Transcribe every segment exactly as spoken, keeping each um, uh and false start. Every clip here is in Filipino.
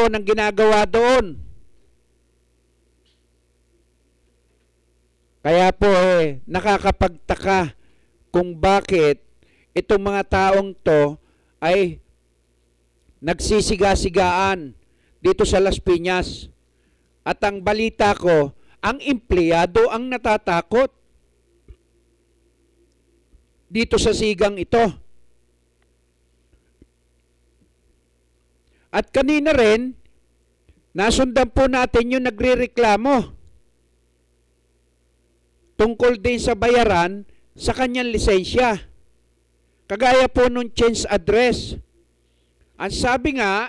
trabaho ng ginagawa doon. Kaya po eh, nakakapagtaka kung bakit itong mga taong to ay nagsisiga-sigaan dito sa Las Piñas. At ang balita ko, ang empleyado ang natatakot dito sa sigang ito. At kanina rin, nasundan po natin yung nagrereklamo tungkol din sa bayaran sa kanyang lisensya. Kagaya po nung change address. Ang sabi nga,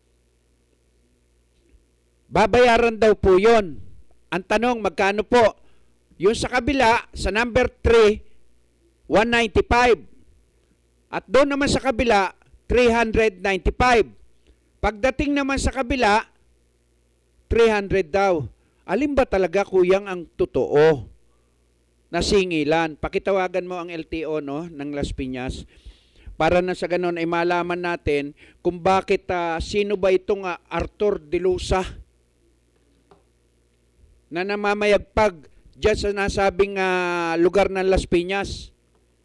babayaran daw po yun. Ang tanong, magkano po? Yung sa kabila, sa number three, one ninety-five. At doon naman sa kabila, three ninety-five. Pagdating naman sa kabila, three hundred daw. Alin ba talaga, kuyang, ang totoo na singilan? Pakitawagan mo ang L T O, no, ng Las Piñas para na sa ganon ay malaman natin kung bakit uh, sino ba itong uh, Arthur De Lusa na namamayagpag dyan sa nasabing uh, lugar ng Las Piñas.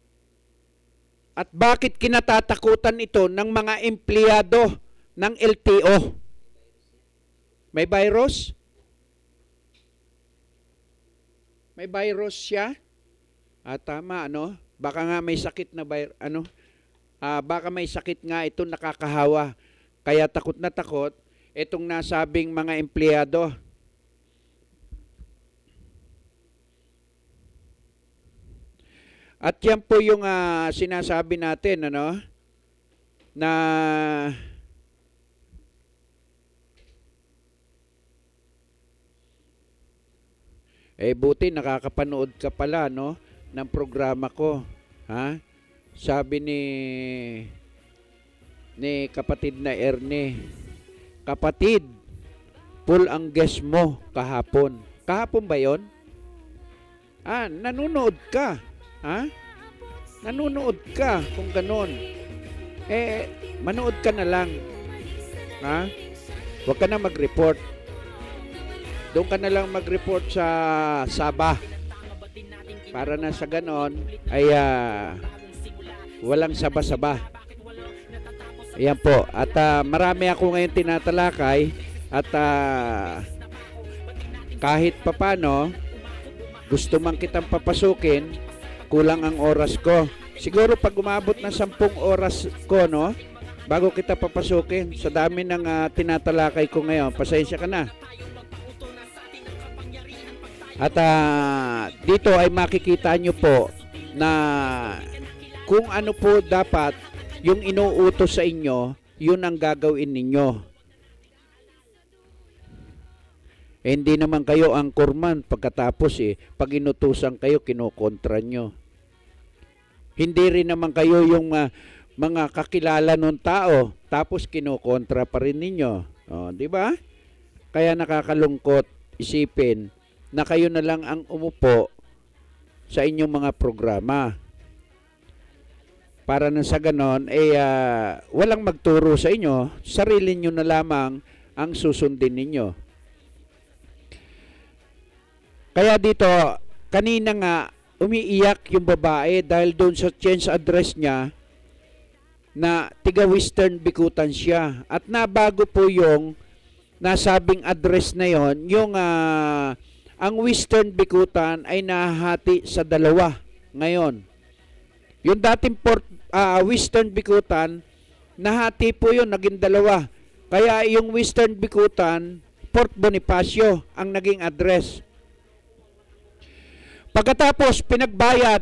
At bakit kinatatakutan ito ng mga empleyado ng L T O? May virus? May virus siya? Ah, tama, ano? Baka nga may sakit na virus, ano? Ah, baka may sakit nga ito, nakakahawa. Kaya takot na takot itong nasabing mga empleyado. At yan po yung uh, sinasabi natin, ano, na eh buti nakakapanood ka pala, no, ng programa ko. Ha? Sabi ni ni kapatid na Ernie, kapatid, full ang guest mo kahapon. Kahapon ba yon? Ah, nanonood ka. Ha? Nanonood ka kung ganon. Eh, manood ka na lang. Ha? Huwag ka na mag-report. Doon ka na lang mag-report sa Sabah. Para na sa ganon ay uh, walang saba-saba. Ayan po. At uh, marami ako ngayon tinatalakay. At uh, kahit papano, gusto man kitang papasukin, kulang ang oras ko. Siguro pag umabot na sampung oras ko, no, bago kita papasukin sa dami ng uh, tinatalakay ko ngayon, pasensya ka na. At uh, dito ay makikita nyo po na kung ano po dapat yung inuutos sa inyo, yun ang gagawin ninyo. Eh, hindi naman kayo ang kurman pagkatapos eh, pag inutusan kayo, kinukontra nyo. Hindi rin naman kayo yung uh, mga kakilala ng tao, tapos kinukontra pa rin ninyo. O, di ba? Kaya nakakalungkot isipin na kayo na lang ang umupo sa inyong mga programa. Para na sa ganon, eh, uh, walang magturo sa inyo, sarili nyo na lamang ang susundin ninyo. Kaya dito, kanina nga, umiiyak yung babae dahil doon sa change address niya na tiga Western Bicutan siya. At nabago po yung nasabing address na yon, yung uh, ang Western Bicutan ay nahati sa dalawa ngayon. Yung dating Port, uh, Western Bicutan, nahati po yun, naging dalawa. Kaya yung Western Bicutan, Port Bonifacio ang naging address. Pagkatapos pinagbayad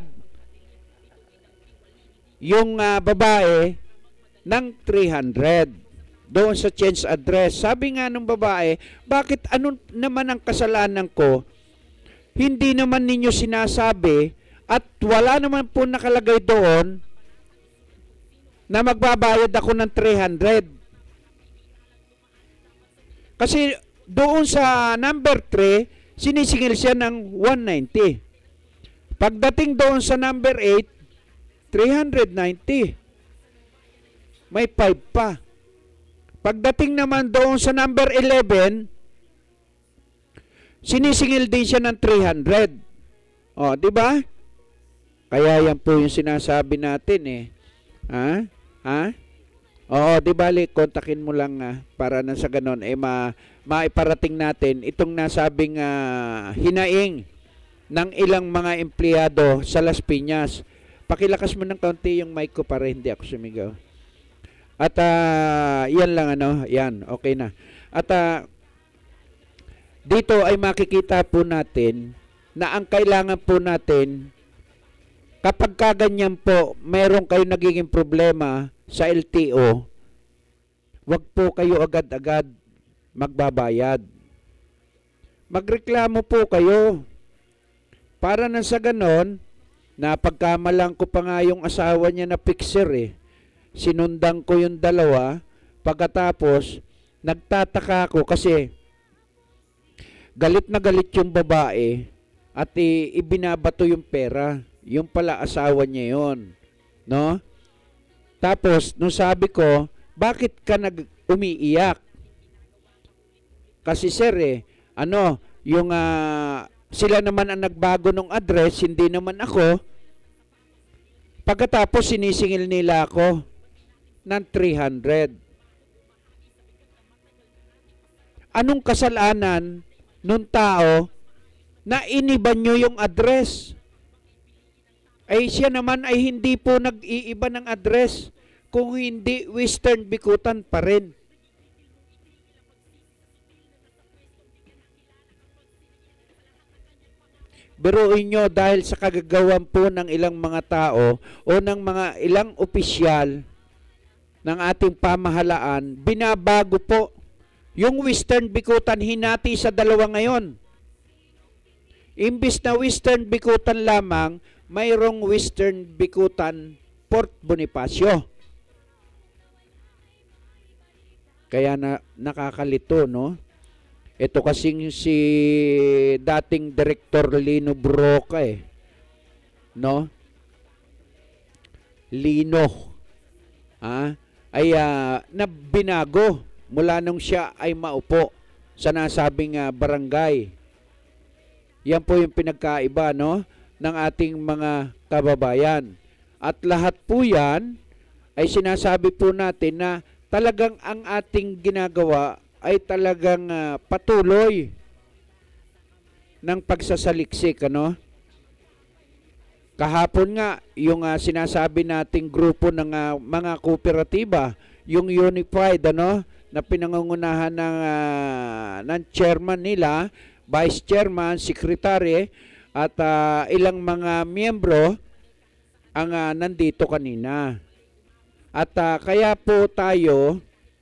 yung uh, babae ng three hundred doon sa change address. Sabi nga ng babae, bakit ano naman ang kasalanan ko? Hindi naman ninyo sinasabi at wala naman po nakalagay doon na magbabayad ako ng three hundred. Kasi doon sa number three, sinisingil siya ng one ninety. Pagdating doon sa number eight, three ninety. May five pa. Pagdating naman doon sa number eleven, sinisingil din siya ng three hundred. O, di ba? Kaya yan po yung sinasabi natin eh. Ha? Ha? Oo, di bali, kontakin mo lang ah, para na sa ganon, eh ma, maiparating natin itong nasabing ah, hinaing ng ilang mga empleyado sa Las Piñas. Pakilakas mo ng kaunti yung mic ko para hindi ako sumigaw. At uh, yan lang ano, yan, okay na. At uh, dito ay makikita po natin na ang kailangan po natin, kapag kaganyan po, meron kayo nagiging problema sa L T O, wag po kayo agad-agad magbabayad. Magreklamo po kayo. Para na sa ganon, napagkamalang ko pa nga yung asawa niya na fixer eh. Sinundan ko yung dalawa, pagkatapos, nagtataka ako kasi galit na galit yung babae at i- ibinabato yung pera. Yung pala asawa niya yon, no? Tapos, nung sabi ko, bakit ka nag-umiiyak? Kasi sir eh, ano, yung uh, sila naman ang nagbago ng address, hindi naman ako. Pagkatapos, sinisingil nila ako ng three hundred. Anong kasalanan nung tao na iniban nyo yung address? Ay siya naman ay hindi po nag-iiba ng address. Kung hindi, Western Bikutan pa rin. Biruin nyo dahil sa kagagawan po ng ilang mga tao o ng mga ilang opisyal ng ating pamahalaan, binabago po. Yung Western Bikutan hinati sa dalawa ngayon. Imbis na Western Bikutan lamang, mayroong Western Bikutan Port Bonifacio. Kaya na nakakalito, no? Ito kasing si dating Director Lino Broca eh. No? Lino. Ah, ay uh, na binago mula nung siya ay maupo sa nasabing uh, barangay. Yan po yung pinagkaiba, no, ng ating mga kababayan. At lahat po yan ay sinasabi po natin na talagang ang ating ginagawa ay talagang uh, patuloy ng pagsasaliksik, ano? Kahapon nga, yung uh, sinasabi nating grupo ng uh, mga kooperatiba, yung Unified, ano, na pinangungunahan ng, uh, ng chairman nila, vice chairman, secretary, at uh, ilang mga miyembro ang uh, nandito kanina. At uh, kaya po tayo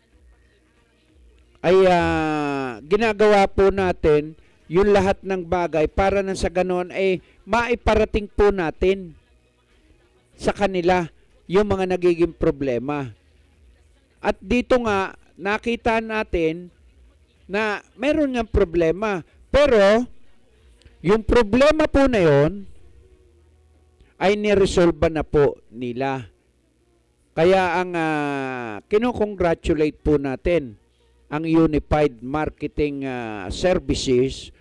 ay uh, ginagawa po natin yung lahat ng bagay para na sa ganoon ay maiparating po natin sa kanila yung mga nagiging problema. At dito nga, nakita natin na meron nga problema. Pero, yung problema po na yon ay niresolve na po nila. Kaya ang uh, kinukongratulate po natin ang Unified Marketing uh, Services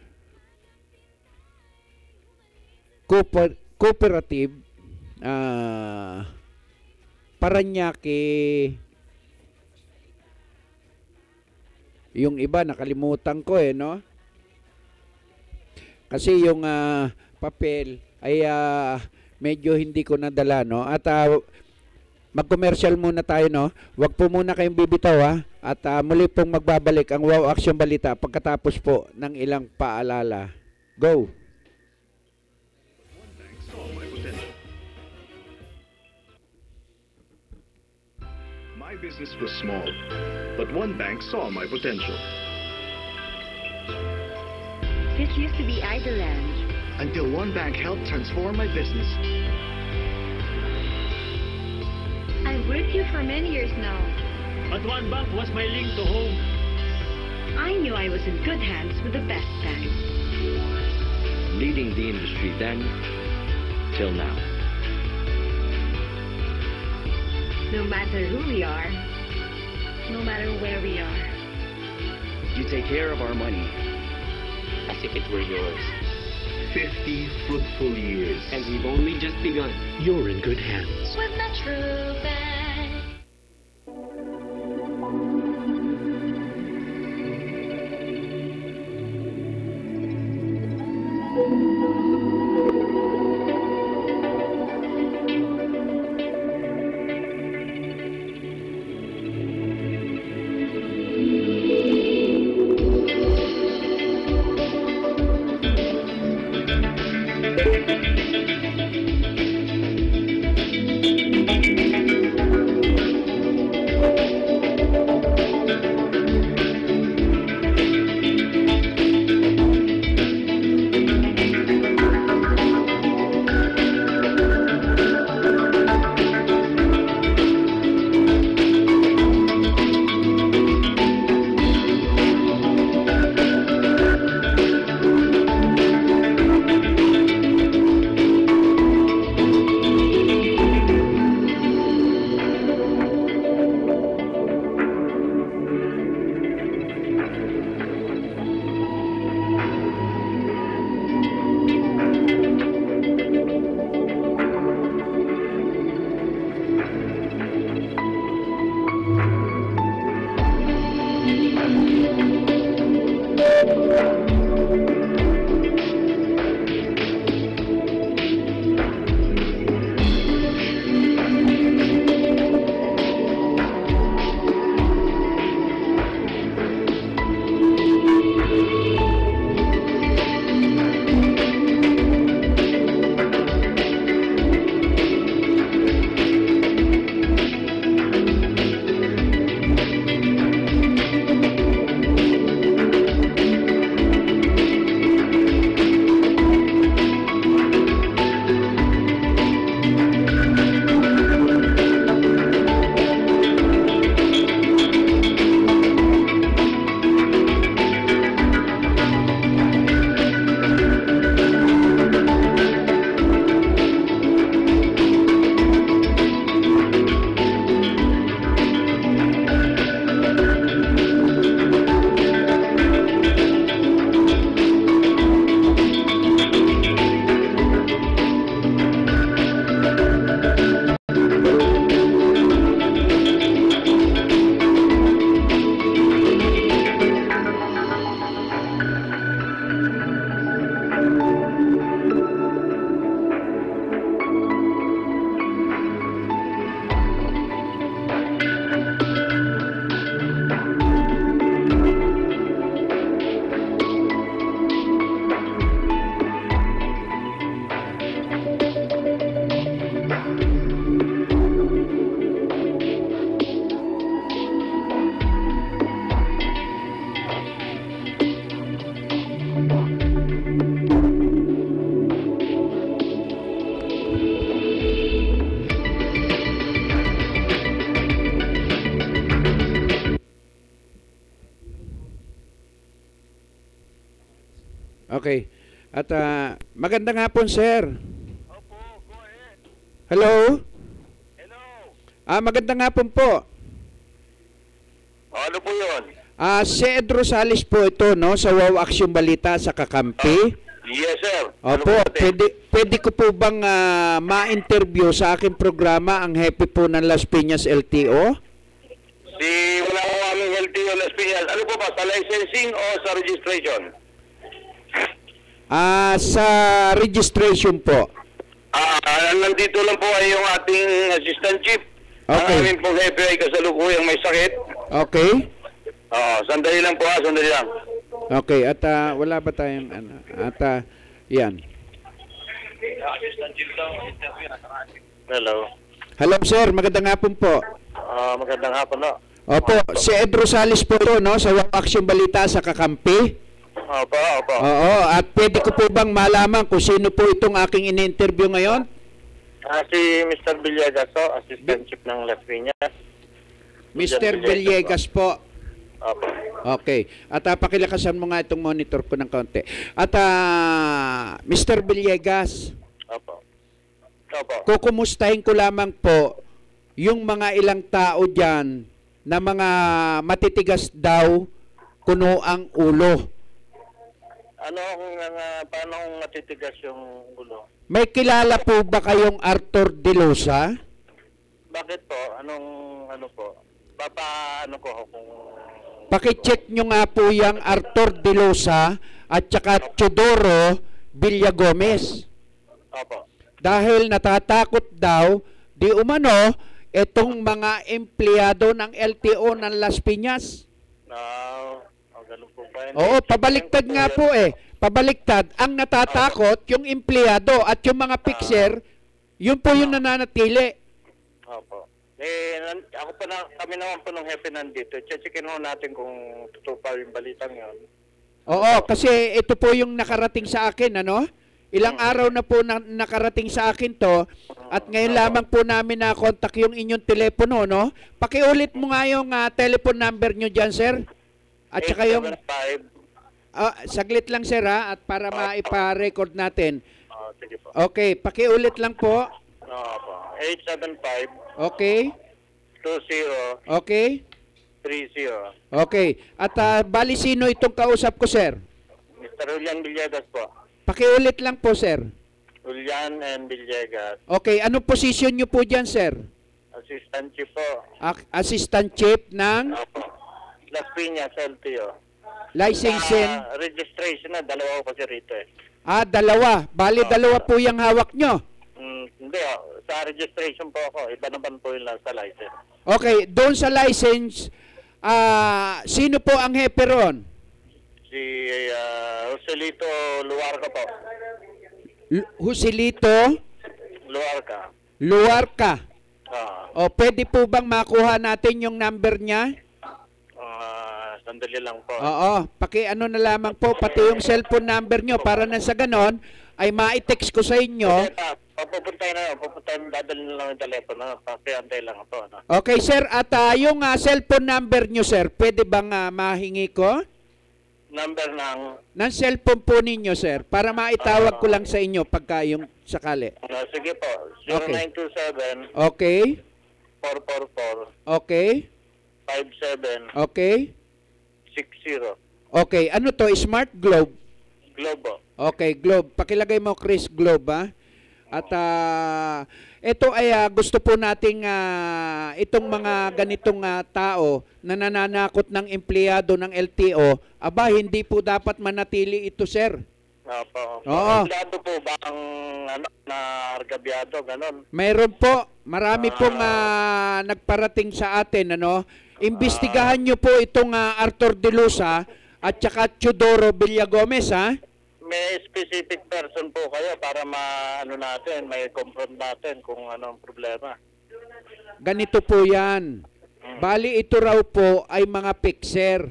Cooper Cooperative uh, Paranaque. Yung iba nakalimutan ko eh, no? Kasi yung uh, papel ay uh, medyo hindi ko nadala, no? At uh, mag-commercial muna tayo, no? Huwag po muna kayong bibitaw, ha? At uh, muli pong magbabalik ang Wow Action Balita pagkatapos po ng ilang paalala. Go! My business was small, but one bank saw my potential. This used to be Idleland. Until one bank helped transform my business. I've worked here for many years now. But one bank was my link to home. I knew I was in good hands with the best bank. Leading the industry then, till now. No matter who we are, no matter where we are. You take care of our money as if it were yours. Fifty fruitful years. And we've only just begun. You're in good hands. With Metro Bank. Okay. At ah, magandang hapon, sir. Opo, go ahead. Hello? Hello. Ah, magandang hapon po. O, ano po yun? Ah, si Ed Rosales po ito, no, sa Wow Action Balita sa Kakampi. Yes, sir. Ano Opo, po natin? pwede, pwede ko po bang ah, ma-interview sa aking programa ang hepe po ng Las Piñas L T O? Si, wala ko aming L T O Las Piñas. Ano po ba, sa licensing o sa registration? Ah, sa registration po. Ah, ah, nandito lang po ay yung ating assistant chief. Okay. Ang aming pong hepe ay kasalukuyang may sakit. Okay? Oo, sandali lang po ha, sandali lang. Okay, at ah, wala ba tayong ano? At ah, yan. Assistant chief daw, interview na sa atin. Hello. Hello, sir. Magandang hapon po. Ah, magandang hapon na. Opo, si Ed Rosales po to, no, sa Wow Action Balita sa Kakampi. Opo, opo. Oo, at pwede ko po bang malaman kung sino po itong aking in-interview ngayon? Ah, si Mister Villegas po, assistant chief ng Las Piñas. Mister Villegas po. Opo. Okay. At uh, pakilakasan mo nga itong monitor ko ng konti. At uh, Mister Villegas, Opo. Opo. kukumustahin ko lamang po yung mga ilang tao dyan na mga matitigas daw kuno ang ulo. Ano kung uh, paano kung matitigas yung ulo? May kilala po ba kayong Arthur De Losa? Bakit po? Anong ano po? Papa ano ko kung Paki-check nyo nga po yung Arthur De Losa at saka Teodoro Villagomez. Opo. Dahil natatakot daw di umano itong mga empleyado ng L T O ng Las Piñas. No, oh, ganun po ba yun? Oo, pabaliktad nga po eh. Pabaliktad. Ang natatakot yung empleyado at yung mga fixer, yun po yung nananatili. Opo. Eh, nan- ako pa na, kami naman po ng hepe nandito. Checkin ho natin kung totoo pa yung balitang yun. Oo, kasi ito po yung nakarating sa akin, ano? Ilang araw na po na nakarating sa akin to at ngayon lamang po namin na-contact yung inyong telepono, no? Pakiulit mo nga yung uh, telephone number nyo dyan, sir. At saka yung... eight seven five. Ah, saglit lang, sir, ha? At para maipa-record natin. Oh, sige po. Okay, pakiulit lang po. Opo. eight seven five. Okay. two zero. Okay. three zero. Okay. At uh, bali sino itong kausap ko, sir? mister Julian Villegas po. Pakiulit lang po, sir. Julian and Villegas. Okay, ano position nyo po dyan, sir? Assistant chief po. A- Assistant Chief ng Opo. Las Piñas, L T O. licensing. Ah, registration na, dalawa ko kasi rito eh. Ah, dalawa. Bali, dalawa po yung hawak nyo. Mm, hindi oh, sa registration po ako. Iba naman po yung sa license. Okay, doon sa license, ah, sino po ang hepe ron? Si uh, Joselito Luarca po. L- Joselito Luarca. Luarca. Ah, O, pwede po bang makuha natin yung number niya? ah, sandali lang po. Oo, paki ano na lamang po, pati yung cellphone number nyo para na sa ganon, ay ma-text ko sa inyo. Hindi pa, papupuntahin na, papupuntahin, dadalhin na lang yung telepono. Pakiantay lang po. No? Okay, sir, at ah, yung ah, cellphone number nyo, sir, pwede bang ah, mahingi ko? Number ng, Ng cellphone po ninyo, sir, para maitawag ko lang sa inyo pagka yung sakali. no, sige po, zero nine two seven, Okay, four four four, okay, five seven okay, six zero. okay. Ano to, Smart Globe? Globo. Okay, Globe. Pakilagay mo, Chris, Globe, ha? At ah, ito ay ah, gusto po nating ah, itong mga ganitong ah, tao na nananakot ng empleyado ng L T O, aba, hindi po dapat manatili ito, sir. Opo. Oo. Empleyado po ba ang ano, na argabyado, ganon? Mayroon po, marami pong ah, nagparating sa atin, ano? Imbestigahan nyo po itong ah, Arthur De Losa at saka Teodoro Villagomez, ha? May specific person po kayo para ma-ano natin, may confront natin kung ano ang problema. Ganito po yan. Bali, ito raw po ay mga fixer.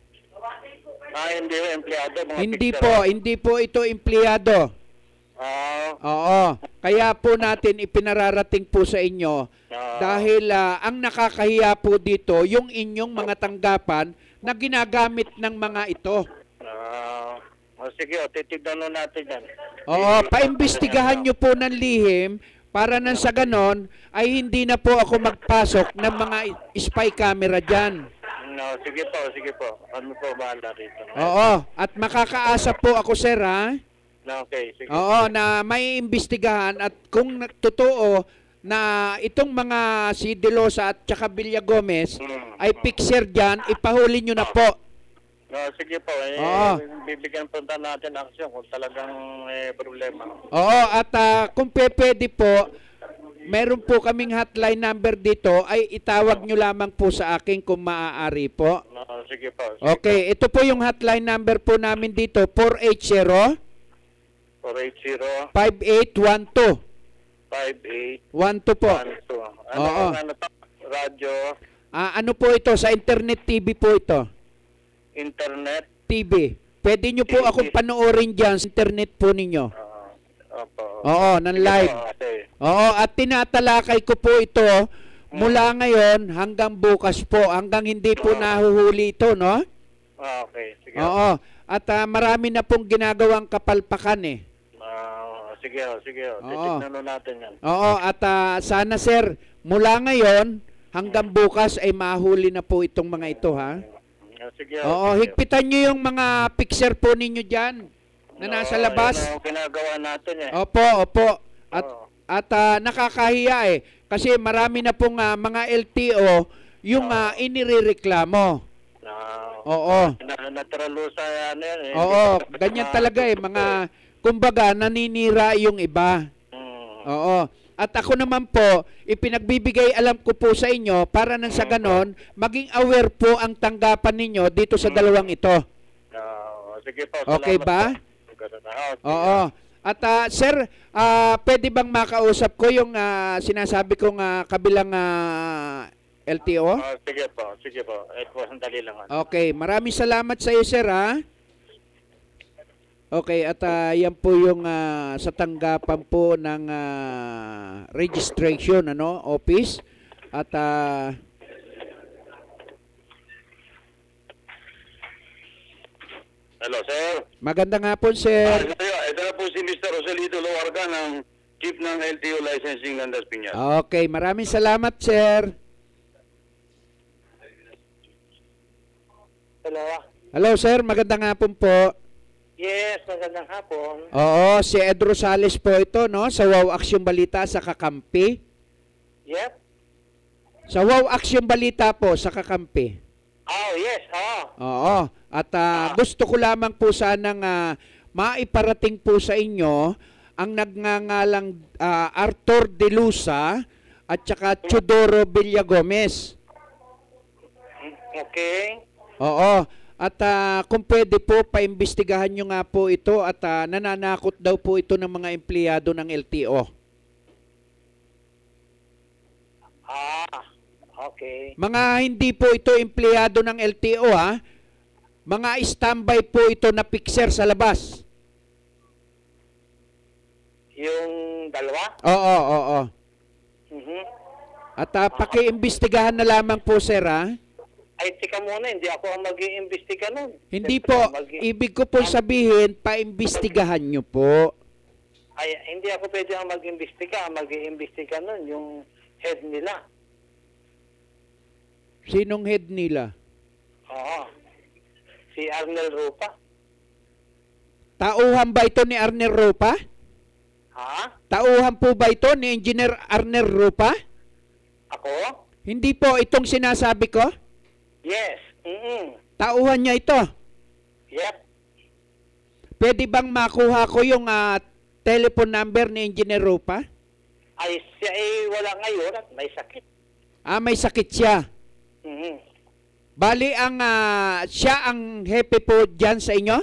Ah, hindi yung empleyado, mga Hindi fixer. po, hindi po ito empleyado. Ah, Oo. Kaya po natin ipinararating po sa inyo ah, dahil ah, ang nakakahiya po dito yung inyong mga tanggapan na ginagamit ng mga ito. ah, oh, sige, oh, titignan nun natin yan. Oo, paimbestigahan nyo po ng lihim para nang sa ganon ay hindi na po ako magpasok ng mga spy camera dyan. No, sige po, sige po. Ano po bahala rito? Oo, at makakaasa po ako, sir, ha? No, okay, sige. Oo, na may imbestigahan at kung na- totoo na itong mga si De Losa at saka Villagomez Mm. ay fixer dyan, ipahuli nyo na po. No, sige po. Eh, Oo. bibigyan punta natin action kung talagang may problema. Oo, at ah, kung pe- pwede po, meron po kaming hotline number dito, ay itawag nyo lamang po sa akin kung maaari po. No, sige po. Sige Okay, ito po yung hotline number po namin dito, four eight zero, four eight zero, five eight one two. five eight one two po. one two. Ano Oo. ang ano to? Radyo, Ah, ano po ito? Sa internet T V po ito. internet. T V. Pwede nyo po T V. akong panoorin dyan sa internet po ninyo. Ah, opo. Oo, ng Sige live. po, okay. Oo, at tinatalakay ko po ito mula ngayon hanggang bukas po, hanggang hindi po nahuhuli ito, no? Ah, okay. Sige. Oo, at ah, marami na pong ginagawang kapalpakan eh. Ah, sige, oh, sige. Oh. Oo. Titignan nun natin yan. Oo, at ah, sana sir, mula ngayon hanggang bukas ay mahuli na po itong mga ito, ha? Ah, Sige. Oo, sige. higpitan nyo yung mga picture po ninyo dyan na nasa Oo, labas. yun ang ginagawa natin eh. Opo, opo. At, Oo. at ah, nakakahiya eh. Kasi marami na pong ah, mga L T O yung uh, inirereklamo. Na, Oo. na, nataralusa ano yan eh. Oo, Hindi ka- ganyan talaga eh. Mga, kumbaga, naninira yung iba. Hmm. Oo. At ako naman po, ipinagbibigay alam ko po sa inyo para nang sa ganon, maging aware po ang tanggapan ninyo dito sa dalawang ito. Ah, sige po. Okay salamat ba? po. Ganun na. Ah, sige. Oo. At ah, sir, ah, pwede bang makausap ko yung ah, sinasabi kong ah, kabilang ah, L T O? Ah, sige po, sige po. Eh po, sandali lang. ano. Okay, maraming salamat sa iyo, sir, ha? Okay, at ah, yan po yung ah, sa tanggapan po ng ah, registration, ano, office. At ah, Hello, sir. magandang hapon, Ah, sir. ito, ito na po si Mister Rosalito Loarga ng Chief ng L T O Licensing ng Las Piñas. Okay, maraming salamat, sir. Hello. Hello, sir, magandang hapon po. Yes, magandang hapon. Oo, si Ed Rosales po ito, no? Sa Wow Action Balita sa Kakampi. Yep. Sa Wow Action Balita po sa Kakampi. Oh, yes. Oh. Oo. At ah, gusto ko lamang po sanang ah, maiparating po sa inyo ang nagngangalang ah, Arthur De Lusa at saka Chodoro Villagomez. Okay. Oo. At ah, kung pwede po, paimbestigahan nyo nga po ito at ah, nananakot daw po ito ng mga empleyado ng L T O. Ah, okay. Mga hindi po ito empleyado ng L T O, ha? Mga standby po ito na fixer sa labas. Yung dalawa? Oo, oo, oo. Mhm. At uh, pakiimbestigahan na lamang po, sir, ha? Ay, tika muna, hindi ako ang mag-iimbestiga nun. Hindi Siyempre, po, mag- ibig ko po sabihin, paimbestigahan nyo po. Ay, hindi ako pwede ang mag-iimbestiga. Ang mag-iimbestiga nun, yung head nila. Sinong head nila? Oo. Si Arnel Rupa. Tauhan ba ito ni Arnel Rupa? Ha? Tauhan po ba ito ni Engineer Arnel Rupa? Ako? Hindi po itong sinasabi ko? Yes. Mm-mm. Tauhan niya ito. Yep. Pwede bang makuha ko yung ah, telephone number ni Engineer Rupa? Ay, siya ay wala ngayon at may sakit. Ah, may sakit siya. Mhm. Bali, ang ah, siya ang hepe po dyan sa inyo?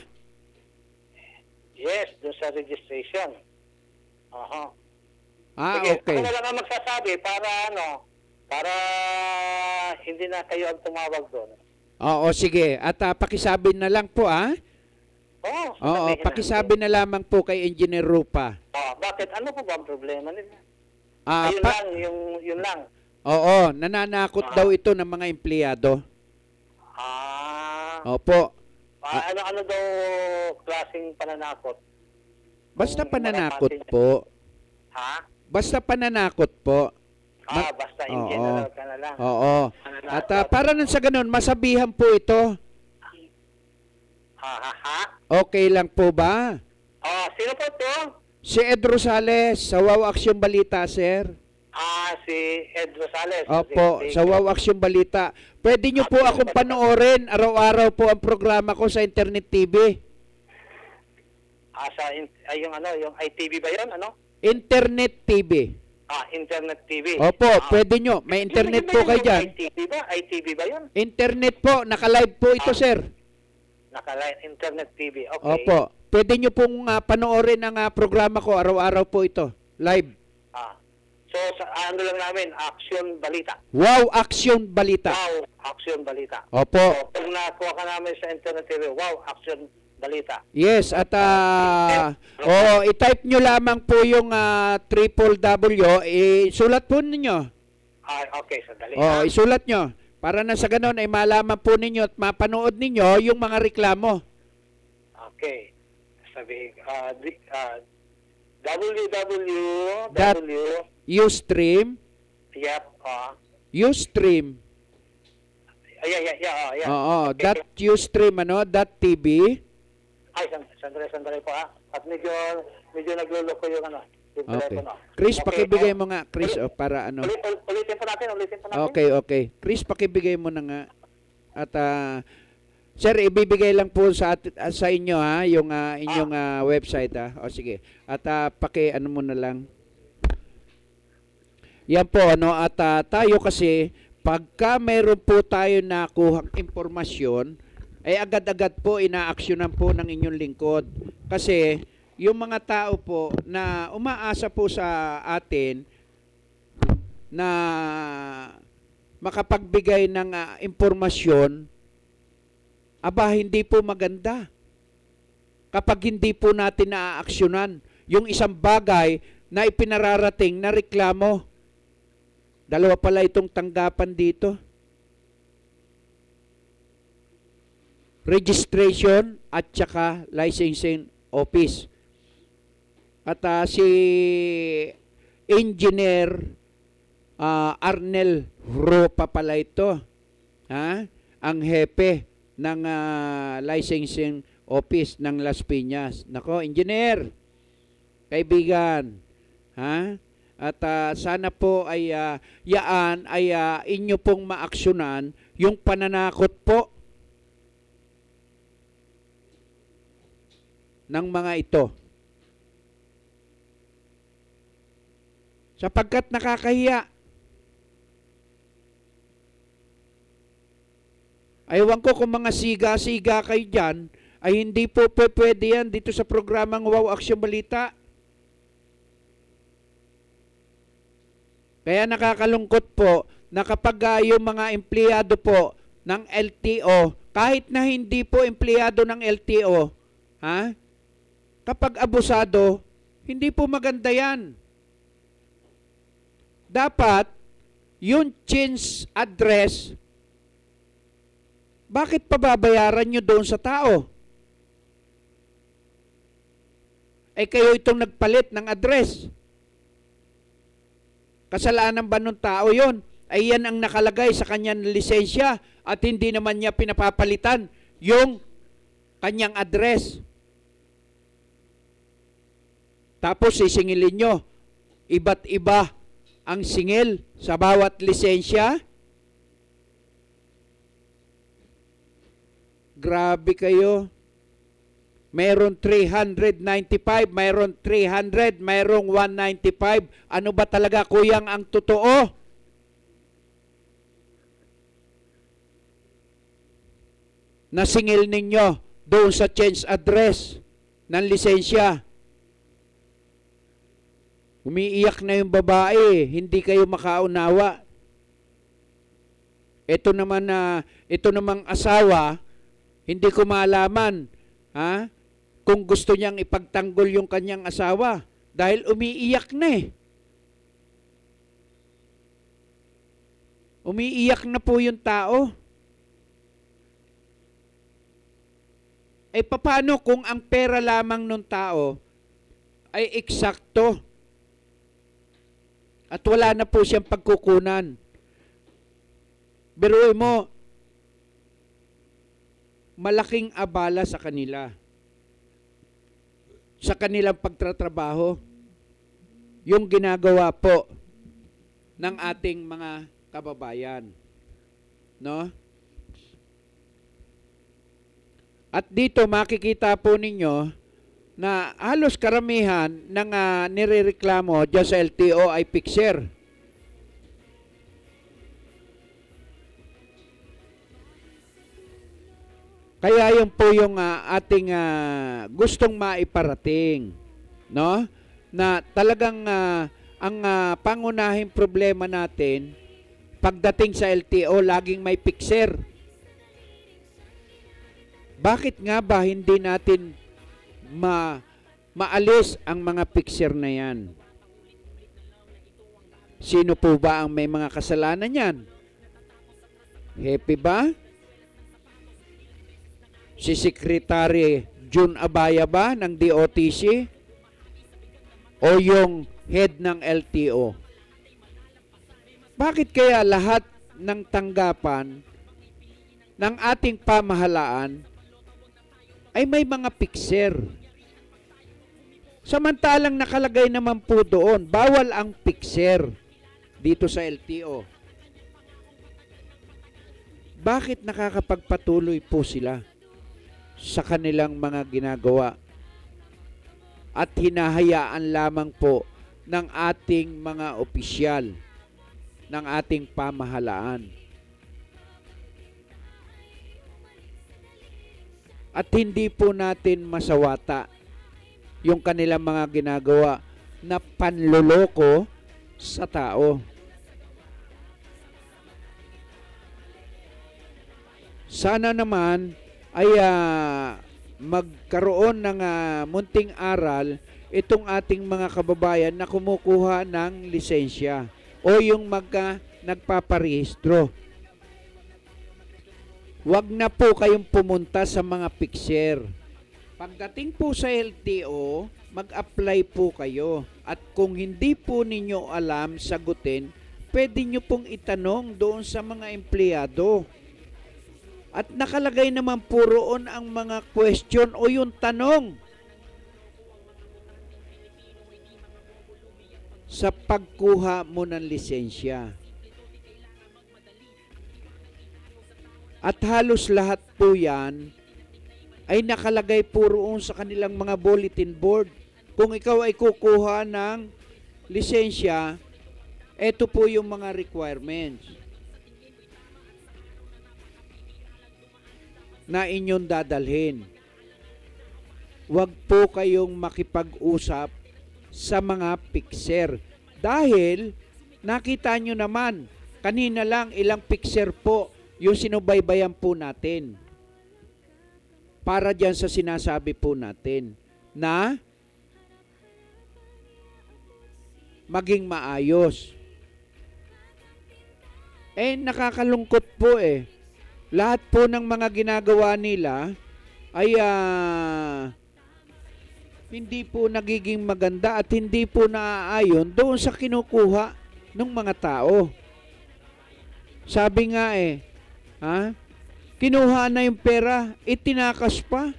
Yes, doon sa registration. Aha. Ah, Sige, okay. ako na lang ang magsasabi para ano, para hindi na kayo ang tumawag doon. Oo, sige. At ah, pakisabi na lang po, ah. Oo, Oo, sabihin pakisabi na lamang po kay Engineer Rupa. Ah, bakit? Ano po ba ang problema nila? Ah, Ayun pa- lang, yung, yun lang. Oo, nananakot daw ito ng mga empleyado. Ah, Opo. ah, ano-ano daw klaseng pananakot? Basta Kung pananakot malapit- po. Ha? Basta pananakot po. Ah, Ma- basta in Oo. general ka na lang. Oo. At ah, para nang sa ganun, masabihan po ito. Ha, ha, ha? Okay lang po ba? Ah, sino po to? Si Ed Rosales, sa Wow Action Balita, sir. Ah, si Ed Rosales. Opo, Si- sa Wow Action Balita. Pwede nyo po akong panoorin. Araw-araw po ang programa ko sa Internet T V. Ah, sa, in, ay, yung ano, yung I T V ba yun? Ano? Internet T V. Ah, Internet T V. Opo, ah, pwede nyo. May internet Yung- po yung- kayo yung dyan. I T V ba? I T V ba yun? Internet po, naka-live po ito, Ah. sir. Naka-line Internet T V. Okay. Opo. Pwede nyo pong ah, panoorin ang ah, programa ko. Araw-araw po ito. Live. Ah. So, sa, ano lang namin, Action Balita. Wow Action Balita. Wow, Action Balita. Opo. So, pag nakuha ka namin sa Internet T V, wow, Action Balita. Yes, at ah, oh, i-type nyo lamang po yung uh, triple W, isulat po ninyo. Ah, okay, sandali. Oh, ha? isulat nyo. Para na sa ganun ay malaman po ninyo at mapanood ninyo yung mga reklamo. Okay. Sabi, ah, di- ah, W W Dot- W, Ustream yep, ah, Ustream. Ay, ay, ay, ay, ay. Oo, Okay. dot Ustream, ano, dot T V. Ay, san- sandali, sandali po ha. At medyo, medyo nagluloko yung ano, yung Okay. telepono. Chris, Okay, pakibigay eh, mo nga, Chris, oh, para ano. Ulit, ul- ulitin po natin, ulitin po natin. Okay, okay. Chris, pakibigay mo na nga. At ah, sir, ibibigay lang po sa at- ah, sa inyo ha, yung ah, inyong ah, website ha. O sige. At ah, paki ano mo na lang. Yan po ano at ah, tayo kasi pagka mayroon po tayo nakuhang impormasyon ay agad-agad po inaaksyonan po ng inyong lingkod. Kasi yung mga tao po na umaasa po sa atin na makapagbigay ng ah, impormasyon, aba hindi po maganda. Kapag hindi po natin naaaksyonan yung isang bagay na ipinararating na reklamo. Dalawa pala itong tanggapan dito. Registration at saka licensing office. At ah, si Engineer uh, Arnel Ropa pala ito. Ha? Ang hepe ng ah, licensing office ng Las Piñas. Nako, engineer, kaibigan, ha? At ah, sana po ay ah, yaan ay ah, inyo pong maaksyonan yung pananakot po ng mga ito. Sapagkat nakakahiya. Aywan ko kung mga siga-siga kayo dyan, ay hindi po pwede yan dito sa programang Wow Aksyon Balita. Kaya nakakalungkot po na kapag uh, yung mga empleyado po ng L T O, kahit na hindi po empleyado ng L T O, ha? Kapag abusado, hindi po maganda yan. Dapat, yung change address, bakit pababayaran nyo doon sa tao? Eh kayo itong nagpalit ng address. Kasalanan ba ng tao yon? Ay yan ang nakalagay sa kanyang lisensya at hindi naman niya pinapapalitan yung kanyang address. Tapos sisingilin nyo, iba't iba ang singil sa bawat lisensya. Grabe kayo. Mayroon three ninety-five, mayroon three hundred, mayroong one ninety-five. Ano ba talaga kuyang ang totoo? Nasingil ninyo doon sa change address ng lisensya. Umiiyak na yung babae, hindi kayo makaunawa. Ito naman na ito namang asawa, hindi ko malaman, ha? Kung gusto niyang ipagtanggol yung kanyang asawa dahil umiiyak na eh. Umiiyak na po yung tao. Eh paano kung ang pera lamang ng tao ay eksakto at wala na po siyang pagkukunan? Biruin mo, malaking abala sa kanila. Sa kanilang pagtatrabaho, yung ginagawa po ng ating mga kababayan. No? At dito makikita po ninyo na halos karamihan ng uh, nirereklamo dyan sa L T O ay fixer. Kaya yun po yung uh, ating uh, gustong maiparating, no? Na talagang uh, ang uh, pangunahing problema natin pagdating sa L T O laging may fixer. Bakit nga ba hindi natin ma maalis ang mga fixer na yan? Sino po ba ang may mga kasalanan yan? Happy ba? Si Secretary June Abaya ba ng D O T C? O yung head ng L T O? Bakit kaya lahat ng tanggapan ng ating pamahalaan ay may mga pikser? Samantalang nakalagay naman po doon, bawal ang pikser dito sa L T O. Bakit nakakapagpatuloy po sila sa kanilang mga ginagawa at hinahayaan lamang po ng ating mga opisyal, ng ating pamahalaan? At hindi po natin masawata yung kanilang mga ginagawa na panloloko sa tao. Sana naman ay uh, magkaroon ng uh, munting aral itong ating mga kababayan na kumukuha ng lisensya o yung magka nagpaparehistro. Huwag na po kayong pumunta sa mga pikser. Pagdating po sa L T O, mag-apply po kayo. At kung hindi po ninyo alam sagutin, pwede nyo pong itanong doon sa mga empleyado. At nakalagay naman po roon ang mga question o yung tanong sa pagkuha mo ng lisensya. At halos lahat po yan ay nakalagay po roon sa kanilang mga bulletin board. Kung ikaw ay kukuha ng lisensya, eto po yung mga requirements na inyong dadalhin. Huwag po kayong makipag-usap sa mga pikser. Dahil, nakita nyo naman, kanina lang ilang pikser po yung sinubaybayan po natin. Para dyan sa sinasabi po natin na maging maayos. Eh, nakakalungkot po eh. Lahat po ng mga ginagawa nila ay uh, hindi po nagiging maganda at hindi po naaayon doon sa kinukuha ng mga tao. Sabi nga eh, ha? Kinuha na yung pera, itinakas pa.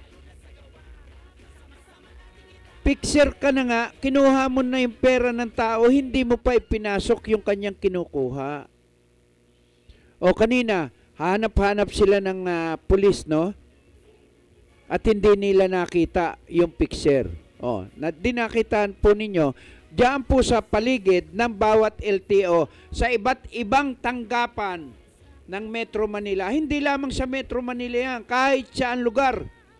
Pikser ka na nga, kinuha mo na yung pera ng tao, hindi mo pa ipinasok yung kanyang kinukuha. O kanina, hanap-hanap sila ng uh, pulis, no? At hindi nila nakita yung pikser. O, na, dinakitaan po ninyo, diyan po sa paligid ng bawat L T O, sa iba't ibang tanggapan ng Metro Manila. Hindi lamang sa Metro Manila yan, kahit saan lugar.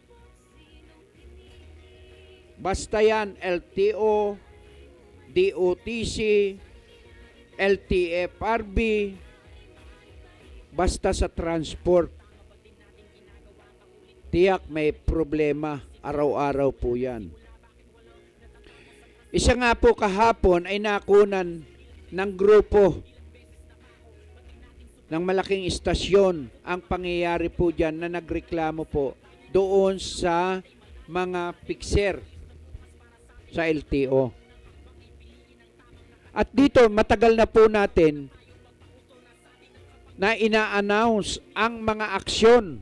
Basta yan, L T O, D O T C, L T F R B, basta sa transport, tiyak may problema, araw-araw po yan. Isa nga po kahapon ay nakunan ng grupo ng malaking istasyon ang pangyayari po dyan na nagreklamo po doon sa mga pikser sa L T O. At dito matagal na po natin na ina-announce ang mga aksyon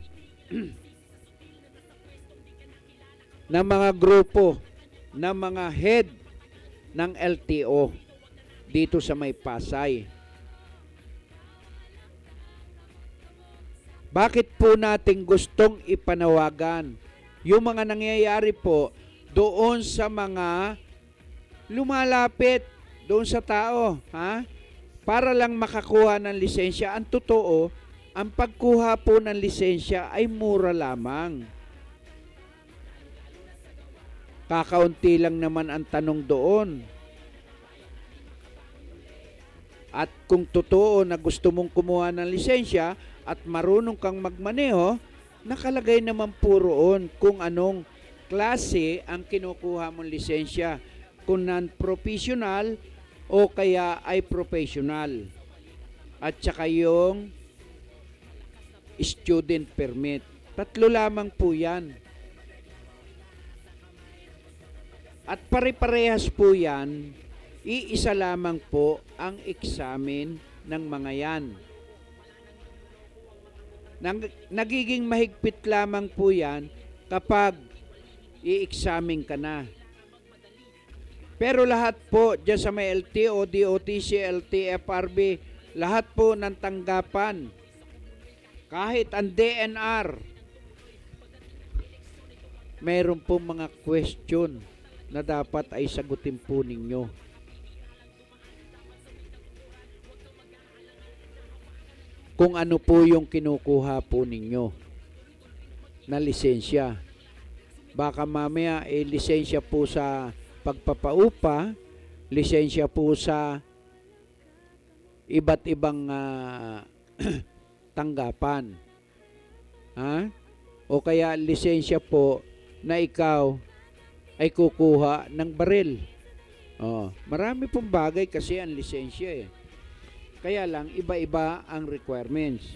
ng mga grupo, ng mga head ng L T O dito sa may Pasay. Bakit po natin gustong ipanawagan yung mga nangyayari po doon sa mga lumalapit doon sa tao, ha? Para lang makakuha ng lisensya. Ang totoo, ang pagkuha po ng lisensya ay mura lamang. Kakaunti lang naman ang tanong doon. At kung totoo na gusto mong kumuha ng lisensya at marunong kang magmaneho, nakalagay naman po roon kung anong klase ang kinukuha mong lisensya. Kung non-professional o kaya ay professional. At saka yung student permit. Tatlo lamang po yan. At pare-parehas po yan, iisa lamang po ang examen ng mga yan. Nag, nagiging mahigpit lamang po yan kapag i-examine ka na. Pero lahat po dyan sa may L T O, D O T C, L T, F R B, lahat po ng tanggapan, kahit ang D N R, mayroon po mga question na dapat ay sagutin po ninyo. Kung ano po yung kinukuha po ninyo na lisensya. Baka mamaya eh, lisensya po sa pagpapaupa, lisensya po sa iba't ibang uh, tanggapan. Ha? O kaya lisensya po na ikaw ay kukuha ng baril. Oh, marami pong bagay kasi ang lisensya eh. Kaya lang iba-iba ang requirements.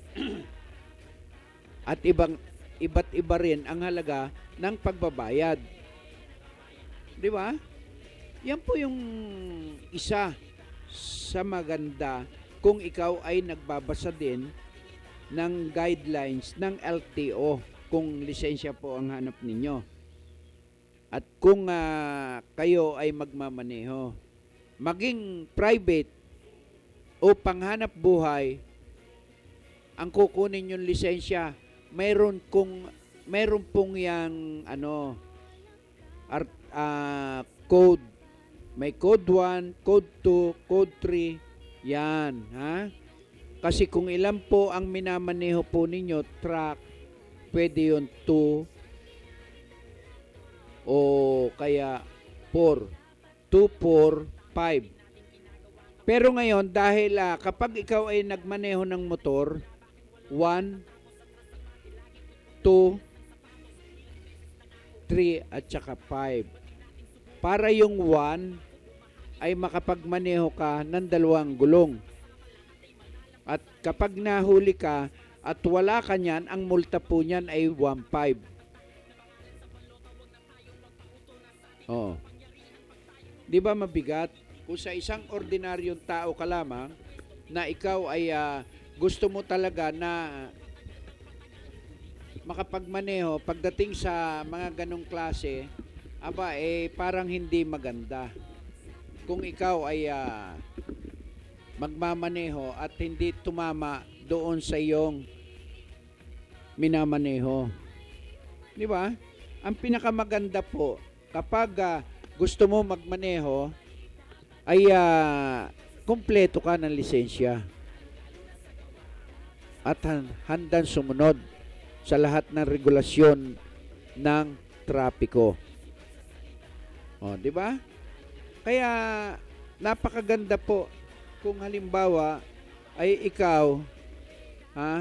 At ibang iba't iba rin ang halaga ng pagbabayad. Di ba? Yan po yung isa sa maganda kung ikaw ay nagbabasa din ng guidelines ng L T O kung lisensya po ang hanap ninyo. At kung uh, kayo ay magmamaneho, maging private o panghanap buhay, ang kukunin yung lisensya, mayroon kung mayroon pong yang ano art, uh, code, may code one, code two, code three, yan, ha? Kasi kung ilan po ang minamaneho po ninyo, truck, pwede yun two o kaya four, two, four, five. Pero ngayon, dahil uh, kapag ikaw ay nagmaneho ng motor, one, two, three, at saka five. Para yung one ay makapagmaneho ka ng dalawang gulong. At kapag nahuli ka at wala ka niyan, ang multa po niyan ay one five. Oh. Di ba mabigat? Kung sa isang ordinaryong tao ka lamang na ikaw ay uh, gusto mo talaga na makapagmaneho pagdating sa mga ganong klase, aba eh parang hindi maganda. Kung ikaw ay uh, magmamaneho at hindi tumama doon sa iyong minamaneho. Di ba? Ang pinakamaganda po, kapag uh, gusto mo magmaneho, ay uh, kumpleto ka ng lisensya at handang sumunod sa lahat ng regulasyon ng trapiko. O, di ba? Kaya napakaganda po kung halimbawa ay ikaw ha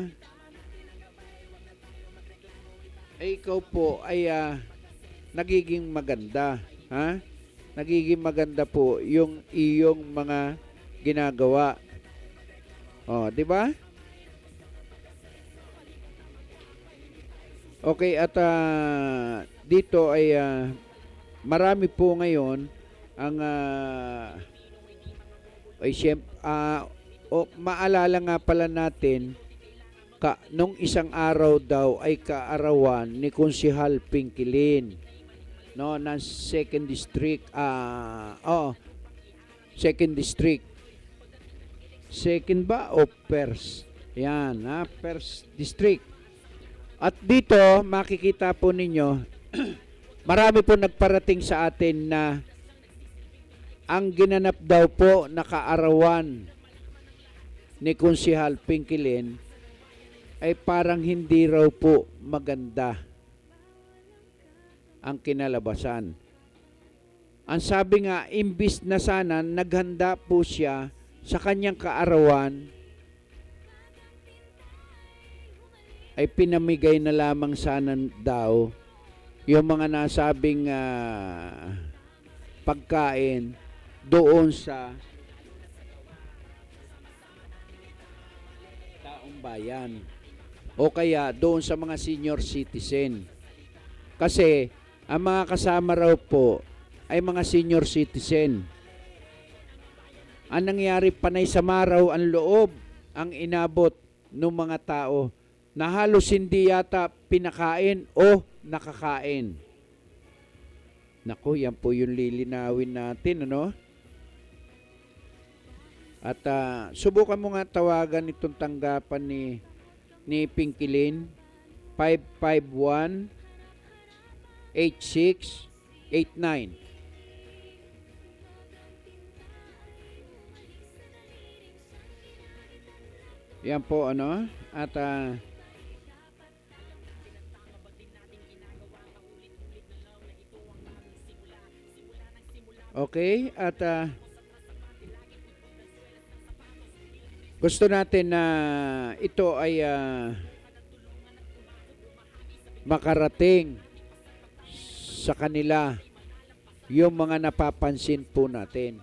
ay ikaw po ay uh, nagiging maganda, ha? Nagiging maganda po yung iyong mga ginagawa. Oh, di ba? Okay, at uh, dito ay uh, marami po ngayon ang uh, ay siyempre uh, o maalala nga pala natin ka, nung isang araw daw ay kaarawan ni Konsehal Pingkilin, no, ng second district, ah, uh, oh, second district, second ba o first? Yan, ha, first district. At dito makikita po ninyo, marami po nagparating sa atin na ang ginanap daw po na kaarawan ni Konsehal Pingkilin ay parang hindi raw po maganda ang kinalabasan. Ang sabi nga, imbis na sana naghanda po siya sa kanyang kaarawan, ay pinamigay na lamang sana daw yung mga nasabing uh, pagkain doon sa taong bayan o kaya doon sa mga senior citizen. Kasi ang mga kasama raw po ay mga senior citizen. Ang nangyari, panay sa maraw ang loob ang inabot ng mga tao na halos hindi yata pinakain o nakakain. Naku, yan po yung lilinawin natin, ano? At uh, subukan mo nga tawagan itong tanggapan ni, ni Pinky Lynn, five five one, eight six eight nine. Yan po, ano? At uh, okay, at uh, gusto natin na ito ay uh, makarating sa kanila yung mga napapansin po natin.